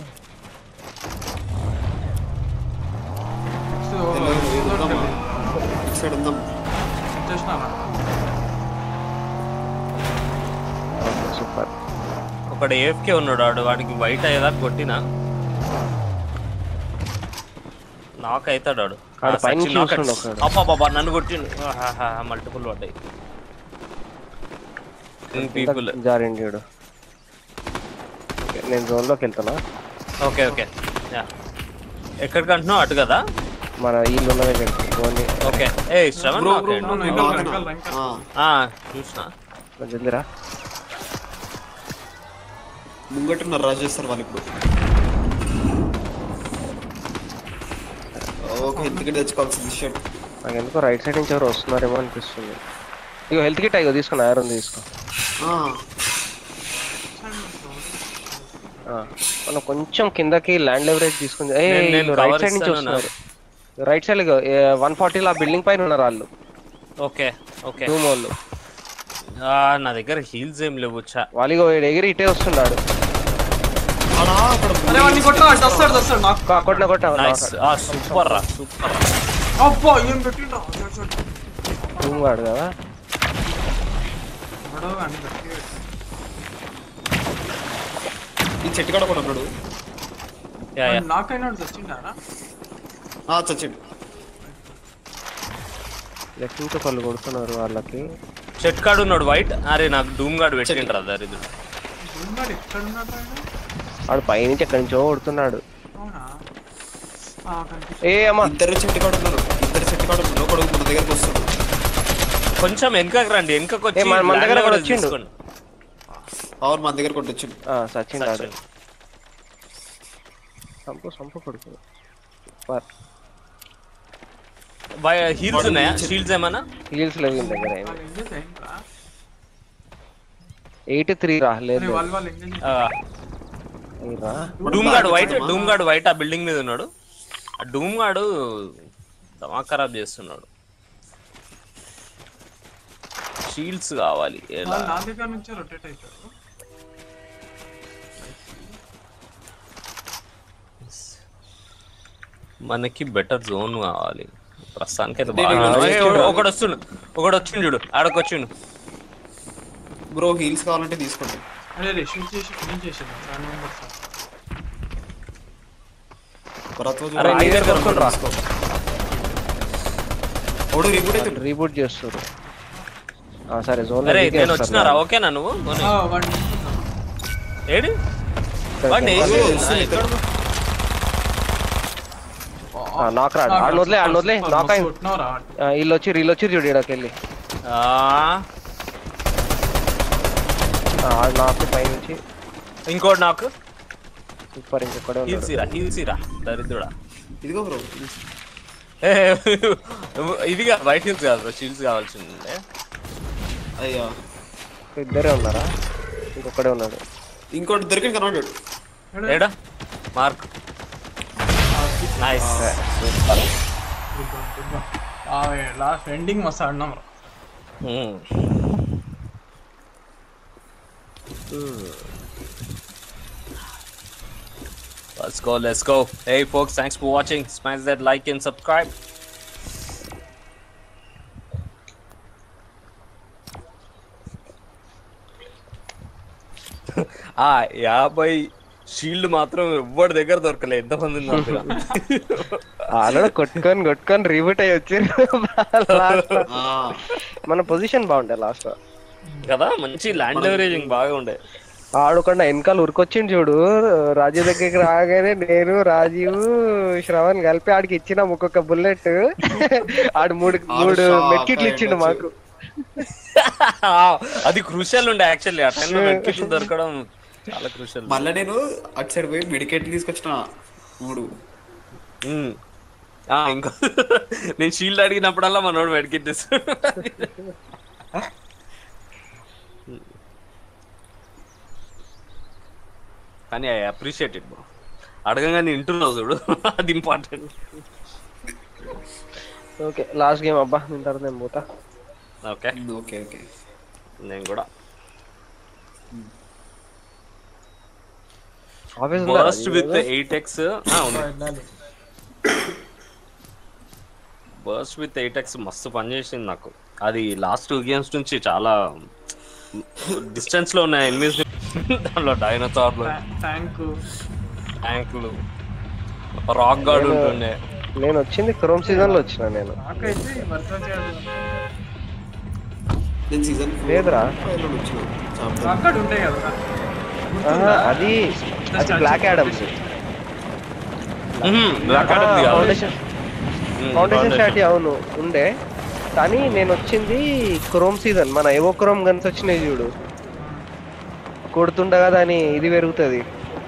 సూపర్. ఒకడు ఏఎఫ్కే ఉన్నాడు. ఆడు వాడికి వైట్ అయ్యేదా కొట్టినా నాక్ అవుతాడు. ఆడు అబ్బా నన్ను కొట్టిండు. మల్టిపుల్ పడ్డాయి. పీపుల్ జారిండు. నేను జోన్ లోకి వెళ్తున్నా. ఓకే ఓకే ఎక్కడికి అంటున్నావు? అటు కదా మన ఇల్లు ఉన్నదే. ఓకే ఏ శ్రవణ్ చూసినా జల్దిరా ముంగట్టున్నారు రాజేస్తారు వాళ్ళు ఇప్పుడు. ఓకే హెల్త్ కిట్ తెచ్చుకోవాల్సింది షర్ట్. నాకు ఎందుకో రైట్ సైడ్ నుంచి ఎవరు వస్తున్నారేమో అనిపిస్తుంది. ఇగో హెల్త్ కిట్ అయ్యో తీసుకో. ఐరన్ తీసుకో. మనం కొంచెం కిందకి ల్యాండ్ లెవరేజ్ తీసుకుంది. రైట్ సైడ్ నుంచి వస్తున్నారు. రైట్ సైడ్ వన్ ఫార్టీలో ఆ బిల్డింగ్ పైన ఉన్నారు వాళ్ళు. ఓకే ఓకే రూమ్ వాళ్ళు. నా దగ్గర హీల్స్ ఏం లేవు. వాళ్ళు ఎగిరి ఇటే వస్తున్నాడు. కొట్టిన కొట్టిన సూపర్ రా సూపర్. రూమ్ వాడు కదా. ఈ చెట్టు కాడ కూడా ఉన్నాడు. చచ్చిండు. లెఫ్ట్ నుంచి కళ్ళు కొడుతున్నారు వాళ్ళకి. చెట్టు కాడు ఉన్నాడు వైట్. అరే నాకు డూమ్ గార్డ్ పెట్టిండ్రా దరిద్రుడు. వాడు పైనుంచి ఎక్కడి నుంచో కొడుతున్నాడు. ఏ అమ్మా ఇద్దరు చెట్టు కాడ ఉన్నారు. ఇద్దరు చెట్టు కాడ ఉన్నారు. ఒకడు మన దగ్గరకు వస్తాడు. కొంచెం వెనకకి రండి. వెనకకి వచ్చి మన దగ్గర కూడా వచ్చిండు. అవును మన దగ్గర కొట్టి వచ్చిండు. సచిన్ రాడు. సంపు సంపు కొడుకు. హీల్స్ ఉన్నాయా? షీల్డ్స్ ఏమన్నా? హీల్స్ లేవు దగ్గర. ఎయిటీ త్రీ రా. లేదు doom guard white. Doom guard white ఆ బిల్డింగ్ మీద ఉన్నాడు. ఆ డూమ్ గార్డు దమా ఖరాబ్ చేస్తున్నాడు. షీల్డ్స్ కావాలి. మనకి బెటర్ జోన్ కావాలి ప్రస్తుతానికి అయితే. ఒకడు వస్తుండు ఒకడు వచ్చిండు చూడు. ఆడకొచ్చిండు. బ్రో హీల్స్ కావాలంటే తీసుకోండి. రీబూట్ చేస్తారు. సరే జోన్ నేను వచ్చినారా? ఓకేనా నువ్వు? ఏడి నాక్ రాడు. ఆడు వదిలే ఆడు వదిలే నాక్ అయి వీళ్ళు వచ్చి వీళ్ళు వచ్చి చూడు ఇక్కడికి వెళ్ళి. ఆడు నాకు పై నుంచి ఇంకోటి నాకు సూపర్. ఇంకొకడే హీల్సిరా హీల్సిరా దరిద్రుడా. ఇదిగో బ్రో ఇదిగా వైట్ హీల్స్ కాదు బ్రో. షీల్డ్స్ కావాల్సిందే. అయ్యా ఇద్దరే ఉన్నారా? ఇంకొకడే ఉన్నాడు. ఇంకోటి దొరికింది కనబడ్డాడు. ఏడా మార్క్. నైస్ లాస్ట్ ఎండింగ్ మస్తు ఆడినాం. Let's go, let's go. Hey folks, thanks for watching. Smash that like and subscribe. ఆ యాభై షీల్డ్ మాత్రం ఎవ్వడి దగ్గర దొరకలే. ఎంతమంది ఉన్నారు ఆల్రెడీ కొట్టుకొని కొట్టుకొని రీబూట్ అయ్యి వచ్చారు లాస్ట్ లో. ఆ, మన పొజిషన్ బాగుండే లాస్ట్ లో. కదా మంచి ల్యాండ్ లెవరేజింగ్ బాగా ఉండే. ఆడుకుండా వెనకాల ఉరికొచ్చిండు చూడు, రాజీవ్ దగ్గరికి రాగానే నేను రాజీవ్ శ్రవణ్ కలిపి ఆడికి ఇచ్చిన ఒక్కొక్క బుల్లెట్. ఆడు మూడు మూడు మెట్కిట్లు ఇచ్చిండు మాకు. అది క్రూషియల్ ఉండే యాక్చువల్లీ, ఆ టైంలో మెడ్కిట్లు దొరకడం చాలా క్రూషియల్. మళ్ళీ నేను అటు సైడ్ పోయి మెడికేట్ తీసుకొచ్చిన మూడు. ఇంకా నేను షీల్డ్ అడిగినప్పుడల్లా మనోడు మెడ్కిట్ తెస్తాడు. కానీ ఐ అప్రిషియేట్ ఇట్ బ్రో, అడగంగానే వింటున్నావు చూడు, అది ఇంపార్టెంట్. ఓకే లాస్ట్ గేమ్ అబ్బా, నేను తర్వాత నేను పోతా. ఓకే ఓకే ఓకే నేను కూడా office burst with eight X వెళ్ళాలి. బర్స్ట్ విత్ ఎయిట్ ఎక్స్ మస్తు పనిచేసింది నాకు. అది లాస్ట్ టూ గేమ్స్ నుంచి చాలా డిస్టెన్స్ లో ఉన్నాయి ఎనిమిస్. దాంట్లో డైనోసార్లు, ట్యాంక్ ట్యాంకులు, రాక్ గార్డ్ ఉంటుండే. నేను వచ్చింది క్రోమ్ సీజన్ లో వచ్చిన నేను. నాకైతే వర్క్ చేయడం నేను సీజన్ లేదురా వచ్చిన అక్కడ ఉంటాయి కదా. ఆహా, అది అది black Adams foundation foundation start అవును ఉండే. కానీ నేను వచ్చింది క్రోమ్ సీజన్. మన ఏవో క్రోమ్ గన్స్ వచ్చినాయి చూడు, కొడుతుండగా దాని ఇది పెరుగుతుంది,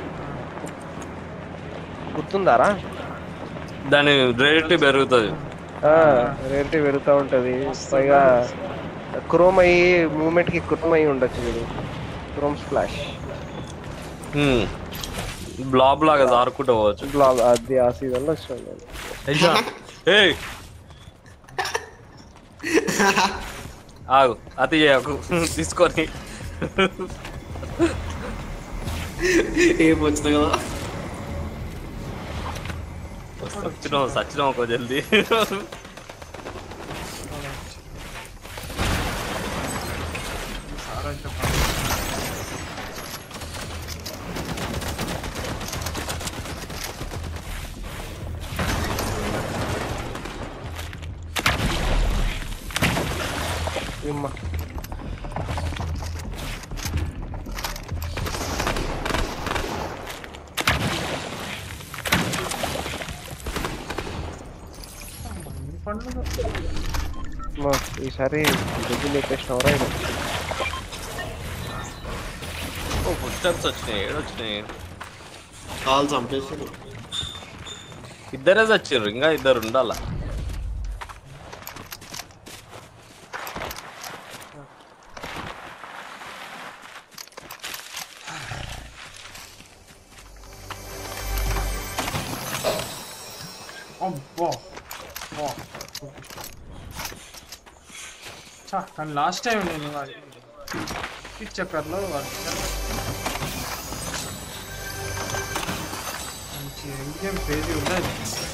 గుర్తుందారా? దాని రేట్ పెరుగుతుంది, రేట్ పెరుగుతూ ఉంటది. పైగా క్రోమ్ అయ్యి మూమెంట్ కి క్రోమ్ అయ్యి ఉండొచ్చు చూడు, క్రోమ్ స్ప్లాష్ బ్లాబ్ లాగా జారుకుంటూ పోవచ్చు. బ్లాగ్ అది ఆ సీజన్ లో వచ్చిన. ఏయ్ ఆగు, అతి చేయకు తీసుకొని. ఏం వచ్చిన కదా సచ్చినావు సచ్చినావు ఒక జల్దీ. ఏమ్మా అమ్మా, ఈసారి దగ్గర లేపేసినవరా? ఫుడ్ స్టెప్స్ వచ్చినాయి, ఏడు వచ్చినాయి. కాల్ చంపేసారు. ఇద్దరే చచ్చారు, ఇంకా ఇద్దరు ఉండాలా. అబ్బా కానీ లాస్ట్ టైం నేను పిచ్ చక్కర్లో మంచి ఇంకేం పేజీ ఉండదు.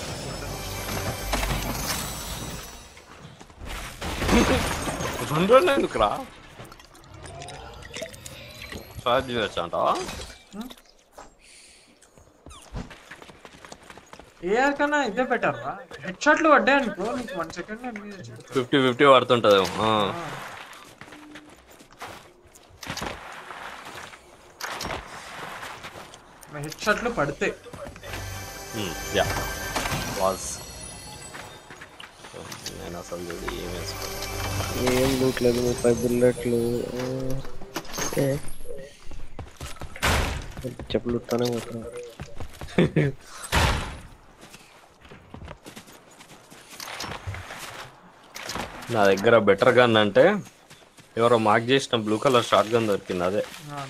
రెండు రోజులు ఎందుకురా ఛార్జ్ చేయొచ్చు అంటావా? ఏఆర్ కన్నా ఇదే బెటర్ రా. హెడ్ షాట్లు పడ్డాయి అనుకో నీకు వన్ సెకండ్ ఫిఫ్టీ ఫిఫ్టీ పడుతుంటదేమో. హెడ్ షాట్లు పడితే యా వాజ్ నేను అసలు చూడు ఏం వేసుకో ఏం లూట్లేదు, ముప్పై బుల్లెట్లు చెప్పులు లూట్తానే పోతున్నా. నా దగ్గర బెటర్ గన్ అంటే ఎవరో మార్క్ చేసిన బ్లూ కలర్ షార్ట్ గన్ దొరికింది, అదే.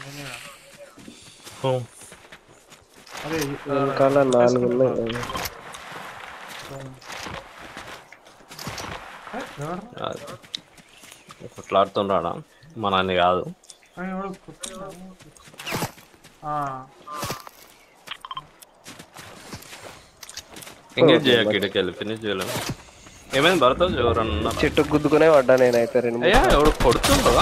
వెనకాల నాలుగు ఉన్నాయి. కొట్లాడుతున్నాడా? మనల్ని కాదు. ఎంగేజ్ చేయక ఇడికెళ్ళి ఫినిష్ చేయలేము. ఏమైంది భరత్? ఎవరన్నా చెట్టు గుద్దుకునే పడ్డా నేనైతే. రెండు అయ్యా ఎవడు కొడుతుండదా?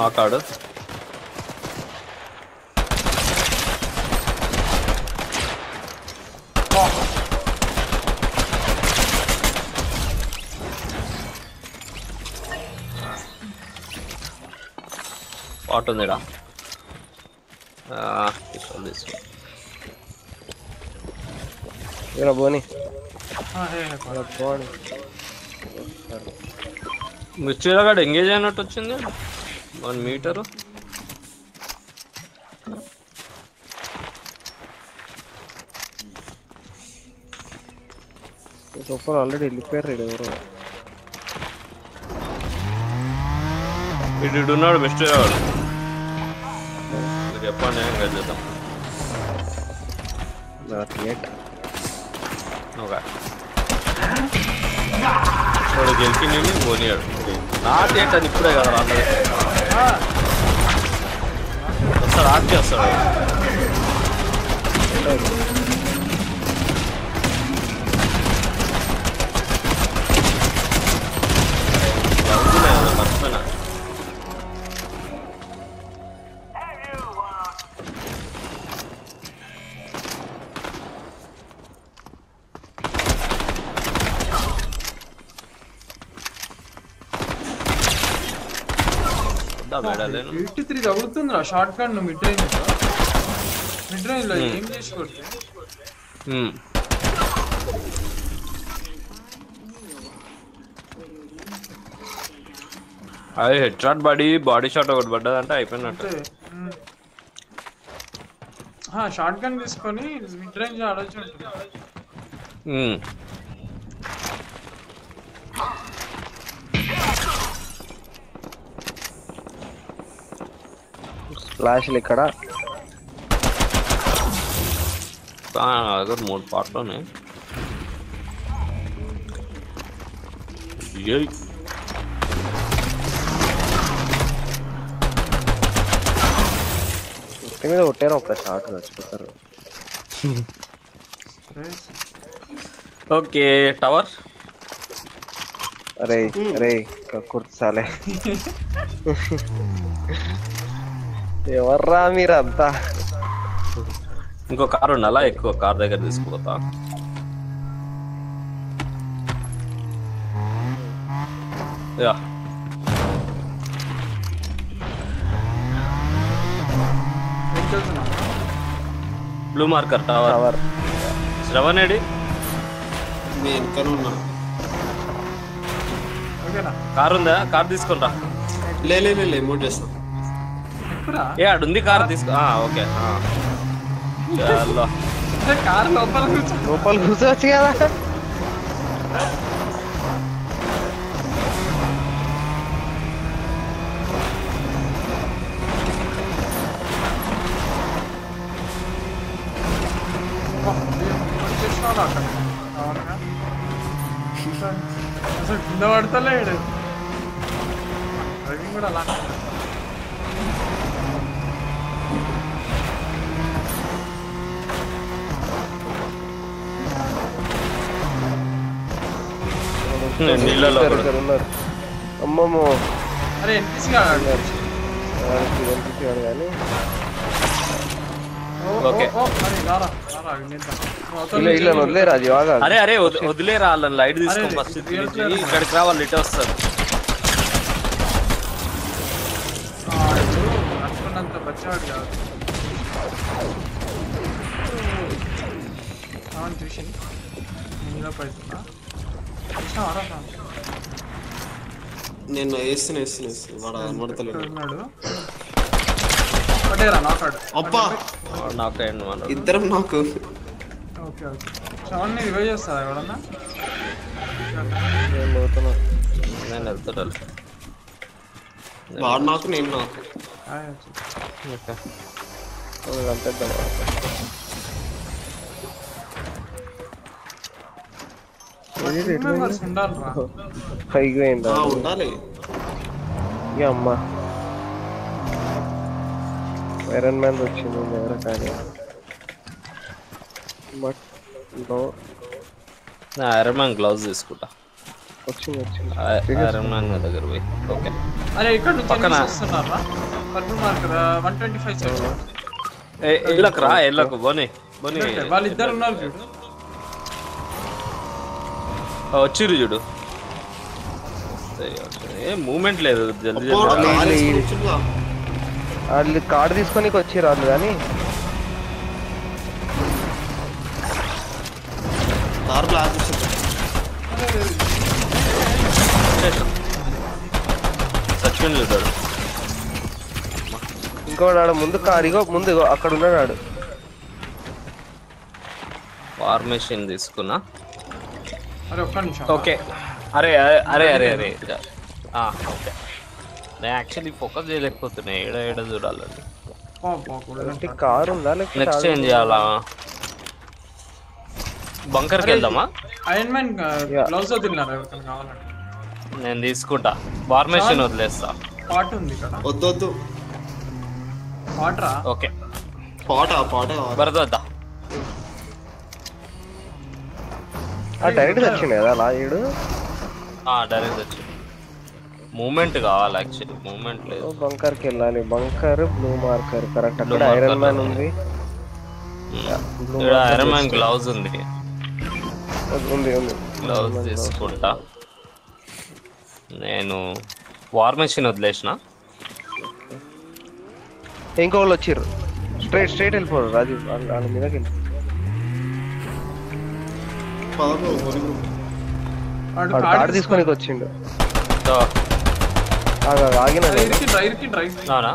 నాకాడు పాట్ ఉందిడా తీసుకోండి తీసుకోండి ఇలా పోనీ ఆ, హే, హే, అలా పోనీ మిర్చిలో ఎంగేజ్ అయినట్టు వచ్చింది వన్ మీటరు సూపర్ ఆల్రెడీ వెళ్ళిపోయారు ఇది ఎవరు ఇటు ఉన్నాడు మిస్టర్ వాడు మీరు చెప్పండి ఏం కాదు చేద్దాం లేట్ ఓకే వాడు గెలిచి నేను పోనీయాడు నాట్ ఏంటని ఇప్పుడే కదా అన్నది వస్తాడు ఆట్ చేస్తాడు మర్చిపోయినా మేడలేను ఎయిటీ త్రీ తగులుతుందిరా shotgun mid range mid range లో ఏం చేసి కొడితే అది head shot body body shot ఒకటి పడ్డదంటే అయిపోయినట్టు షార్ట్ గన్ తీసుకొని మిడ్ రేంజ్ ఆడొచ్చు ఉంటుంది ఫ్లాష్లు ఇక్కడ అక్కడ మూడు పాటలోనే మీద కొట్టారు ఒక షాట్ చచ్చిపోతారు ఓకే టవర్ అరే అరే కుర్చాలే ఎవర్రా మీరంతా ఇంకో కారు ఉండాలా ఎక్కువ కార్ దగ్గర తీసుకుపోతా యా blue marker tower tower Shravan ఏడి నేను వెనకాల ఉన్నా. ఓకేనా కార్ ఉందా కార్ తీసుకుంటా లే లే లే, లే మూవ్ చేస్తాం. ఎక్కురా ఏ ఆడు ఉంది కార్ తీసుకో ఓకే చలో కార్ లోపల కూర్చో లోపల కూర్చోవచ్చు కదా వచ్చేసినాడు అక్కడ అవునుగా అసలు కింద పడతలేడు డ్రైవింగ్ కూడా అలా నీళ్ళలో ఇక్కడ ఉన్నారు అమ్మమ్మో అరే ఎన్పిసి కాదు కనిపించాడు కానీ ఓకే. ఇలా ఇలా వదిలేరు అది బాగా అరే అరే వద- వదిలేరా వాళ్ళని లైట్ తీసుకో అరే, ఫస్ట్ real player ఇక్కడికి రావాలి ఇటే వస్తారు అనుకున్నంత బచ్చాడు కాదు అవును చూసి నీలో పడుతున్నా చూసినావారా నేను వేస్తున్నా వేస్తున్నా వేస్తున్నా వాడు అనబడతలేడు. ఉన్నాడు పడేరా నాకాడు అబ్బా నాకు అయ్యండి మనం ఇద్దరం నాకు ఓకే ఓకే శ్రవణ్ని రివైవ్ చేస్తారా ఎవడన్నా నేను పోతున్నా నేను వెళ్తాను వాడు నాకు నేను నాకు హాయ్ వచ్చి. ఓకే చంపేద్దాం మా team members ఉండాలిరా పైకి అయిందా ఆ, ఉండాలి. ఇక అమ్మా ఐరన్ మ్యాన్ వచ్చింది ఎవరు కానీ బట్ నో నా ఐరన్ మ్యాన్ గ్లౌజ్ తీసుకుంటా వచ్చింది వచ్చింది ఐరన్ మ్యాన్ దగ్గర పోయి ఓకే అరే ఇక్కడ నుంచి పక్కన. enemies వస్తున్నారా purple marker one twenty five side ఇళ్ళకు రా ఇళ్ళకు బోని బోని వాళ్ళిద్దరు ఉన్నారు చూడు వచ్చిర్రు చూడు ఏ మూమెంట్ లేదు జల్దీ అబ్బో, జల్దీ రా. కారు వేసుకొని వచ్చిండుగా. వాళ్ళు కార్డు తీసుకొని వచ్చి రాదు కానీ కారు బ్లాక్ వచ్చింది. సచిన్ చూడాడు ఇంకోటి ఆడ ముందు కారు ఇగో ముందు ఇగో అక్కడ ఉన్నాడు ఆడు ఫార్మేషన్ తీసుకున్నా అరే ఒక్క నిమిషం ఓకే అరే అరే అరే అరే ఆ, ఓకే నేను యాక్చువల్లీ ఫోకస్ చేయలేకపోతున్నా ఏడ ఏడ చూడాలండి అంటే కారు ఉందా లేకపోతే నెక్స్ట్ ఏం చేయాలా బంకర్కి వెళ్దామా ఐరన్ మ్యాన్ గ్లౌస్ వదిలినారు ఎవరికైనా కావాలంటే నేను తీసుకుంటా ఫార్మేషన్ వదిలేస్తా పాట్ ఉంది ఇక్కడ వద్దు వద్దు పాట్రా ఓకే పాట పాట వరద వద్దా డైరెక్ట్ వచ్చింది కదా అలా ఏడు డైరెక్ట్ వచ్చి మూమెంట్ కావాలి యాక్చువల్లీ మూమెంట్ లేదు బంకర్ కి వెళ్ళాలి bunker blue marker correct Blue అక్కడ marker ఐరన్ మ్యాన్ ఉంది ఇక్కడ ఐరన్ మ్యాన్ గ్లౌజ్ ఉంది ఉంది ఉంది గ్లౌజ్ తీసుకుంటా నేను వార్ మెషిన్ వదిలేసిన ఇంకోళ్ళు వచ్చిర్రు స్ట్రైట్ స్ట్రైట్ వెళ్ళిపోరు రాజీవ్ వాళ్ళ వాళ్ళ మీదకి వెళ్ళి పదకొండు ముగ్గురు. వాడు వాడు కార్డు కార్డు తీసుకొని వచ్చిండు సో, ఆగిన ఇరికిండ్రా ఇరికిండ్రా అవునా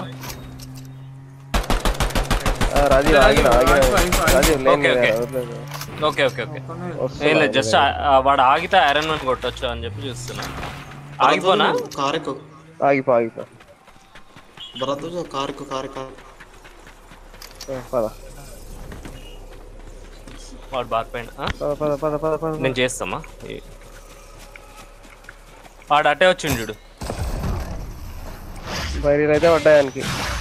రాజీవ్ ఆగిన ఆగిన రాజీవ్ లేని ఓకే, ఓకే. వదిలేదు. ఓకే ఓకే ఓకే వస్తున్నా, ఏం లేదు జస్ట్ వాడు ఆగితే ఐరన్ మ్యాన్ కొట్టొచ్చు అని చెప్పి చూస్తున్నా ఆగిపోనా కారు ఎక్కు ఆగిపో ఆగిపో భరత్ కారు ఎక్కు కారు కారు ఆ, పద వాడు బారిపోయిన పద పద పద పద పద నేను చేస్తామా ఏ- వాడు అట్టే వచ్చిండు చూడు బయలు అయితే పడ్డాయానికి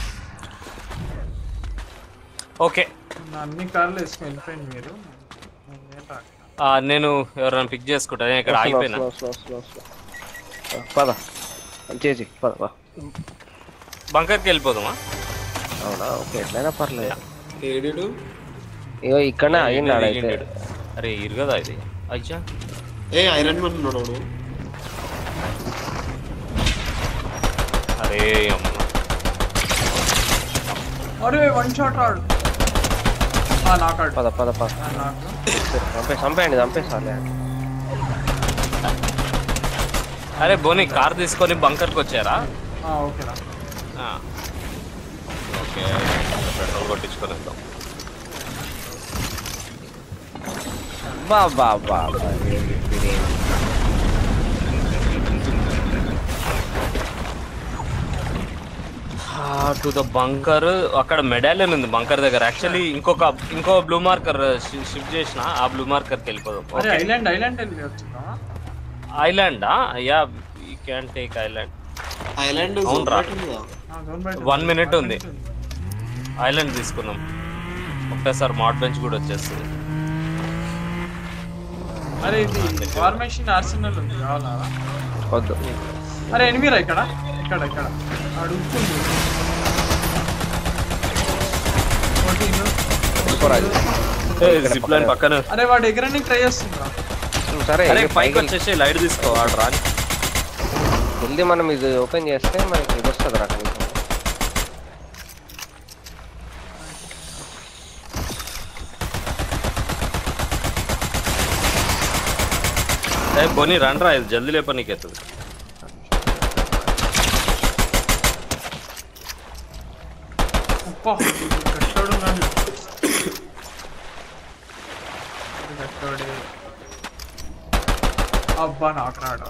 ఓకే అన్ని కార్లు వేసుకొని వెళ్ళిపోయింది మీరు నేనేం రాక. ఆ, నేను ఎవరైనా పిక్ చేసుకుంటా నేను ఇక్కడ ఆగిపోయినా పద చేసి పద పద బంకర్కి వెళ్ళిపోదామా అవునా ఓకే ఎట్లయినా పర్లేదు ఏడు ఇగో ఇక్కడనే ఆగిండు ఆడైతే అరే ఇరుగదా ఇది అయ్యా ఏ ఐరన్ మ్యాన్ ఉన్నాడు వాడు. అరే అమ్మ అరే వన్ షాట్ రాడు ఆ, నాకాడు పద పద పద ఆ, నాకు చంపే చంపేయండి చంపేసాలే అరే బోని కార్ తీసుకొని బంకర్కి వచ్చారా ఆ, ఓకేరా ఆ. ఓకే పెట్రోల్ కొట్టించుకొని వెళ్దాం బా బా బా బా ఏంది బిర్యానీ. టు ద బంకర్ అక్కడ మెడాలియన్ ఉంది బంకర్ దగ్గర యాక్చువల్లీ ఇంకొక ఇంకో బ్లూ మార్కర్ షిఫ్ట్ చేసిన ఆ బ్లూ మార్కర్కి వెళ్ళిపోదాం అరే ఐలాండ్ ఐలాండ్ వెళ్ళి వచ్చిందా ఐలాండా yeah you can take island island అవునురా. జోన్ ఉందిగా. One minute ఉంది. ఐలాండ్ తీసుకున్నాం ఒకటేసారి మాడ్ బెంచ్ కూడా వచ్చేస్తుంది అరే ఇది ఫార్మేషన్ ఆర్సెనల్ ఉంది కావాలా వద్దు అరే ఎనిమిరా ఇక్కడ ఇక్కడ ఇక్కడ అడుగుతుంది జిప్ లైన్ పక్కన అరే వాడు ఎగరడానికి ట్రై చేస్తుందా సరే అరే ఇది పైకి పైకి వచ్చేసి లైట్ తీసుకో వాడు రాని వెళ్ళి మనం ఇది ఓపెన్ చేస్తే మనకి ఇది వస్తుంది రా కనీసం ఏ బోని రండ్రా ఇది జల్దీ లేప నీకు ఎత్తుంది అబ్బా గట్టాడు ఉన్నాడు గట్టాడే అబ్బా నాకు రాడు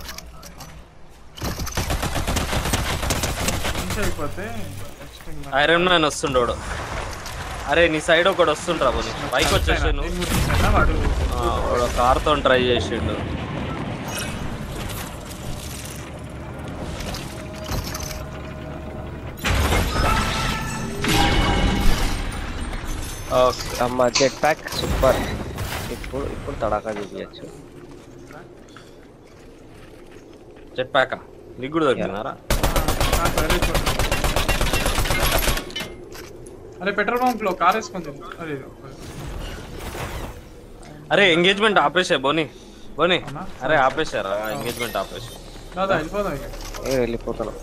అయిపోతే ఐరన్ మ్యాన్ వస్తుండోడు అరే నీ సైడ్ ఒకడు వస్తుండ్రా బోని పైకి వచ్చేసాను వాడు వాడు కార్తో ట్రై చేసిండు ఓకే అమ్మ జెట్ ప్యాక్ సూపర్ ఇప్పుడు ఇప్పుడు తడాకా చూపించచ్చు జెట్ ప్యాక్ నీకు కూడా దొరికినారా? నాకు వేరే చోట. అరే పెట్రోల్ బంక్ లో కార్ వేసుకుంది. అరే అరే ఎంగేజ్మెంట్ ఆపేసా బోని బోని అరే ఆపేసారా ఎంగేజ్మెంట్ ఆపేసా. దాదా వెళ్ళిపోదాం ఇక. ఏ వెళ్ళిపోతున్నాం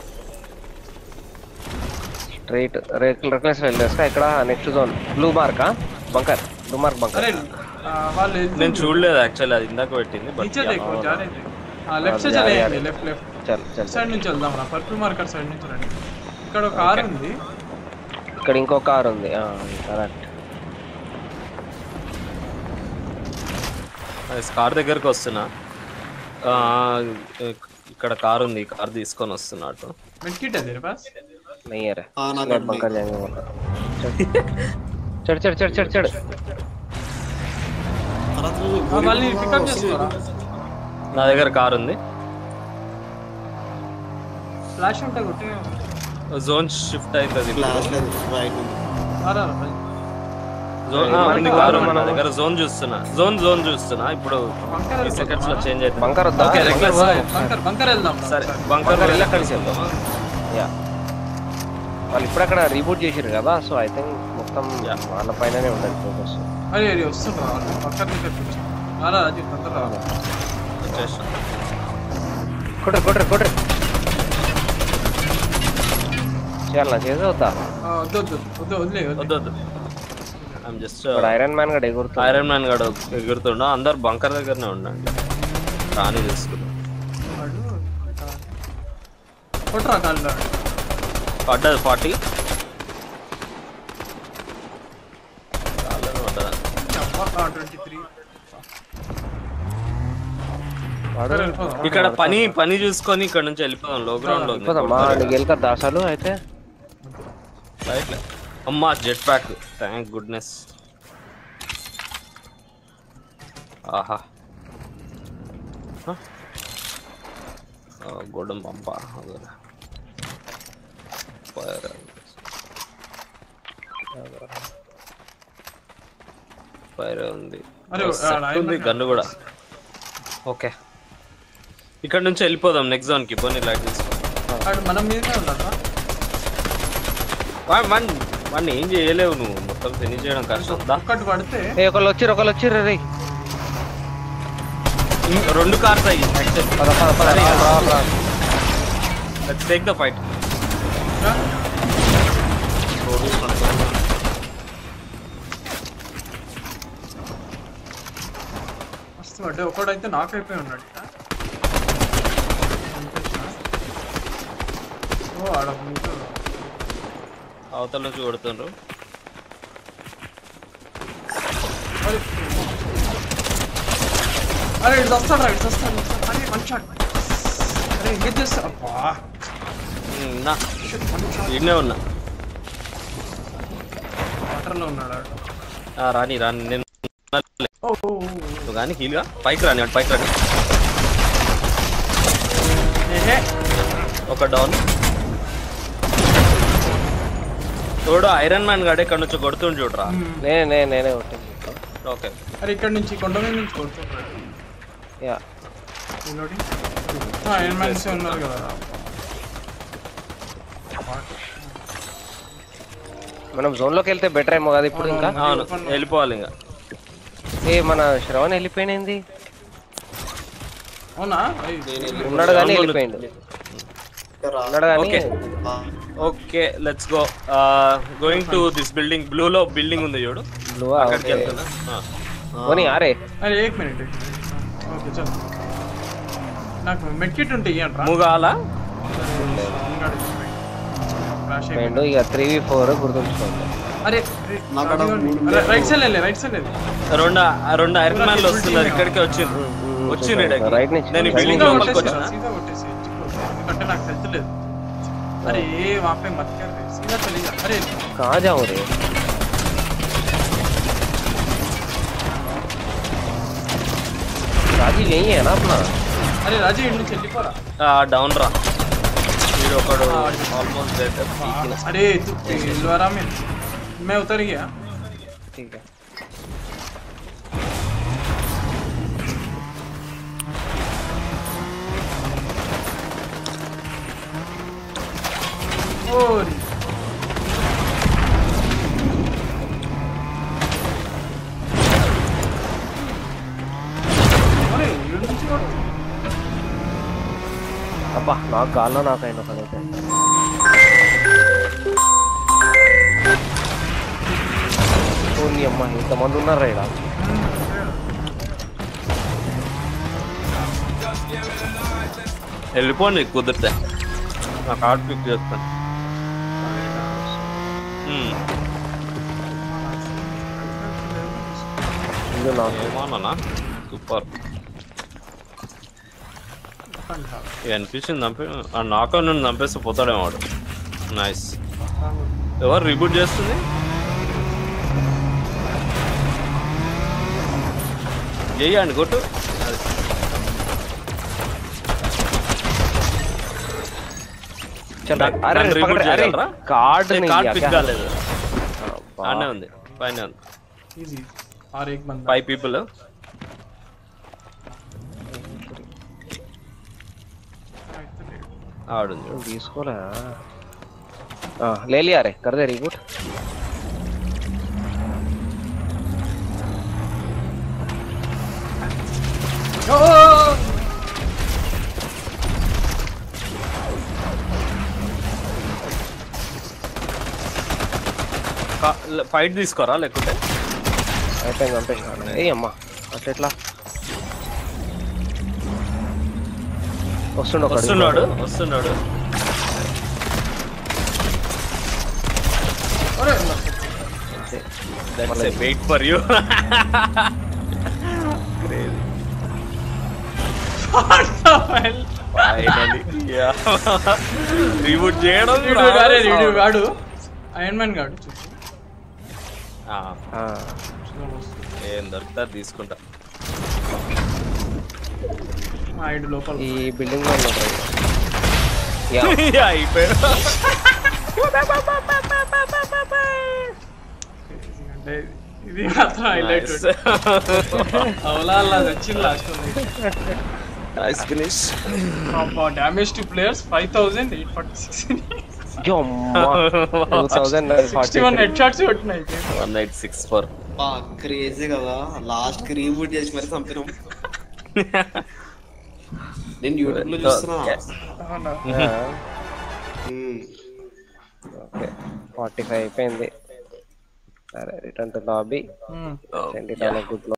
స్ట్రైట్ రెక్లెస్ వెళ్ళేస్తా. ఇక్కడ next zone blue mark bunker blue mark bunker. అరే ఆ, వాళ్ళు నేను చూడలేదు యాక్చువల్లీ, అది ఇందాక పెట్టింది. नीचे देखो जा रहे थे हां लेफ्ट से चले जाएंगे लेफ्ट लेफ्ट చల్ చల్ సైడ్ నుంచి వెళ్దాం రా. పర్పుల్ మార్కర్ సైడ్ నుంచి రండి. ఇక్కడ ఒక కార్ ఉంది. ఇక్కడ ఇంకో కార్ ఉంది. కరెక్ట్. కార్ దగ్గరకు వస్తున్నా. ఆ, ఇక్కడ కార్ ఉంది, కార్ తీసుకొని వస్తున్నా అటు. मिड किट है तेरे पास? नहीं है रे हाँ, ना स्लैब बंकर जाएंगे बोल रहा चढ़ चढ़ चढ़ चढ़ चढ़ हां వాళ్ళని పికప్ చేసుకోరా. నా దగ్గర కార్ ఉంది. ఫ్లాష్ ఉంటే కొట్టే జోన్ షిఫ్ట్ అవుతుంది. ఫ్లాష్ లేదు రైట్ ఉంది. ఆరా రా. జోన్ ఉంది, కార్ ఉంది నా దగ్గర. జోన్ చూస్తున్నా, జోన్ జోన్ చూస్తున్నా. ఇప్పుడు బంకర్ ఈ సెకండ్స్ లో చేంజ్ అవుతుంది. బంకర్ వద్దా? ఓకే రెగ్యులర్ బంకర్ బంకర్ వెళ్దాం. సరే బంకర్ బంకర్ వెళ్ళి కలిసి వెళ్దాం. యా వాళ్ళు ఇప్పుడు అక్కడ రీబూట్ చేసారు కదా, సో ఐ థింక్ మొత్తం వాళ్ళ పైననే ఉండాలి ఫోకస్. అరే అరే వస్తుండ్రా వాళ్ళు బంకర్ నుంచి వచ్చి. ఆరా రాజు తొందర రా. వచ్చేస్తా. కొట్ర కొట్ర కొట్ర చేయాలన్నా చేసే వద్దా? ఆ, వద్దు వద్దు వద్దు వదిలే వద్దు వద్దు. ఐఎమ్ జస్ట్ ఇప్పుడు ఐరన్ మ్యాన్ గడ ఎగురుతా. ఐరన్ మ్యాన్ గడ ఎగురుతుండ. అందరు బంకర్ దగ్గరనే ఉండండి. రాని తీసుకున్నాం. కొట్రా కాళ్ళు. పడ్డది ఫార్టీ. పడ్డదా? Twenty three. వాడు ఇక్కడ పని పని చూసుకొని ఇక్కడ నుంచి వెళ్ళిపోదాం. లో గ్రౌండ్ లో ఉంది. వెళ్ళిపోదామా? నీకు వెళ్ళక దాసాలు అయితే రైట్. అమ్మా జెట్ ప్యాక్, థ్యాంక్ గుడ్నెస్. ఆహా గోడం పంప ఫైర్ ఉంది, గన్ను కూడా. ఓకే ఇక్కడ నుంచి వెళ్ళిపోదాం నెక్స్ట్ జోన్ కి. పోనీ లైట్ తీసుకో. మనం మీదనే ఉండాలా? వాడిని ఏం చేయలేవు నువ్వు, మొత్తం ఫినిష్ చేయడం కష్టం. ఒక్కటి పడితే ఏ ఒకళ్ళు వచ్చిర్రు ఒకళ్ళు వచ్చిర్రు రే. రెండు కార్స్ అయ్యి పద పద పద రావాలి రా. Let's take the fight. మస్తు అంటే ఒకడైతే నాక్ అయిపోయి ఉన్నాడు. ఓ ఆడ అవతల నుంచి కొడుతుండ్రు. అరే ఇటు వస్తాడు రా, ఇటు వస్తాడు. అరే వన్ షాట్. అరే ఎంగేజ్ చేస్తా. అబ్బా నా ఇన్నే ఉన్నా. వాటర్లో ఉన్నాడు ఆడు. ఆ, రాని రాని నేను ఓ నువ్వు కానీ హీల్గా పైకి రాని వాడు పైకి రాని. ఏహే ఒక డౌన్. తోడు ఐరన్ మ్యాన్ గాడే ఇక్కడ నుంచి కొడుతుండు చూడరా. నేనే నేనే నేనే కొట్టింది. ఓకే అరే ఇక్కడ నుంచి కొండ మీద నుంచి కొడుతున్నాడు. యా ఐరన్ మ్యాన్స్ ఉన్నారు కదా. మనం జోన్ లోకి వెళ్తే బెటర్ ఏమో కదా ఇప్పుడు. ఇంకా అవును వెళ్ళిపోవాలి ఇంకా. ఏ మన శ్రవణ్ వెళ్ళిపోయినది. అవునా? ఉన్నాడు కానీ వెళ్ళిపోయిండు. ఉన్నాడు కానీ. Okay let's go. Going to this building. Blue లో బిల్డింగ్ ఉంది చూడు, బ్లూ అక్కడికి వెళ్తున్నా. పోనీ అరే అరే ఏక్ మినిట్. ఓకే చల్. నాకు మెడ్ కిట్ ఉంటే ఇయ్యండి. ముగాల పోయిండు. ఇక త్రీ వి ఫోర్ గుర్తుంచుకోండి. అరే రైట్ సైడ్ వెళ్ళే రైట్ సైడ్ రెండు రెండు ఐరన్ మ్యాన్లు వస్తున్నారు ఇక్కడికి. వచ్చిండ్రు వచ్చిండ్రు రైట్ నుంచి నేను బిల్డింగ్ లోపలికి వచ్చిన. సీదా కొట్టేసి ఎందుకంటే నాకు తెలుస్తలేదు. अरे वहाँ पे मत कर रे, सीधा चले जा. अरे कहाँ जाऊँ रे? राजी यही है ना अपना. अरे राजी इन्हें चली पड़ा. हाँ डाउन रहा. ये रोकड़ो ऑलमोस्ट डेड है. अरे तू तेलवारा में मैं उतर गया. ठीक है. ఓరి అరే ఈడు నుంచి కూడా అబ్బా నాకు గాల్లో నాకు అయిన ఒకడైతే ఓన్లీ అమ్మ ఇంతమంది ఉన్నారా ఇక్కడ వెళ్ళిపోండి కుదిరితే నా కార్డ్ పిక్ చేస్తాను. ఇది నాకు ఏమన్నా సూపర్ అనిపించింది. చంపి నాక నుండి చంపేస్తే పోతాడేమో వాడు. నైస్. ఎవరు రీబూట్ చేస్తుంది? చెయ్యండి కొట్టు. కార్డ్ కార్డ్ పిక్ కాలేదు. ఆనే ఉంది పైన ఉంది. ఈజీ ఆర్ ఏక్ బందా ఫైవ్ పీపుల్. ఆడు తీసుకోలే ले लिया रे कर दे रिबूट ఫైట్ తీసుకోరా లేకుంటే అయిపోయింది పంపేసి ఏ అమ్మా అట్లా వస్తున్నాడు వస్తున్నాడు వస్తున్నాడు That's a wait for you. Crazy. What the hell? Finally. Yeah. Reboot చేయడం రివ్యూ గారే రివ్యూ గాడు ఐరన్ మ్యాన్ గాడు చూడు. ఆ ఆ ఏం దొరుకుతా తీసుకుంటా. మా ఐడి లోపల ఈ బిల్డింగ్ లో ఉన్నాడు. యా యా అయిపోయాడు. ఇది మాత్రం హైలైట్ అవలా అలా వచ్చింది last nice finish. Damage to players five thousand eight forty six sixty one headshots కొట్టినాయి. One eight six four crazy కదా. లాస్ట్ కి రీబూట్ చేసి మరి చంపినాం. నేను యూట్యూబ్ లో చూస్తున్నా. ఓకే ఫార్టీ ఫైవ్ అయిపోయింది. సరే return to lobby. Send it on good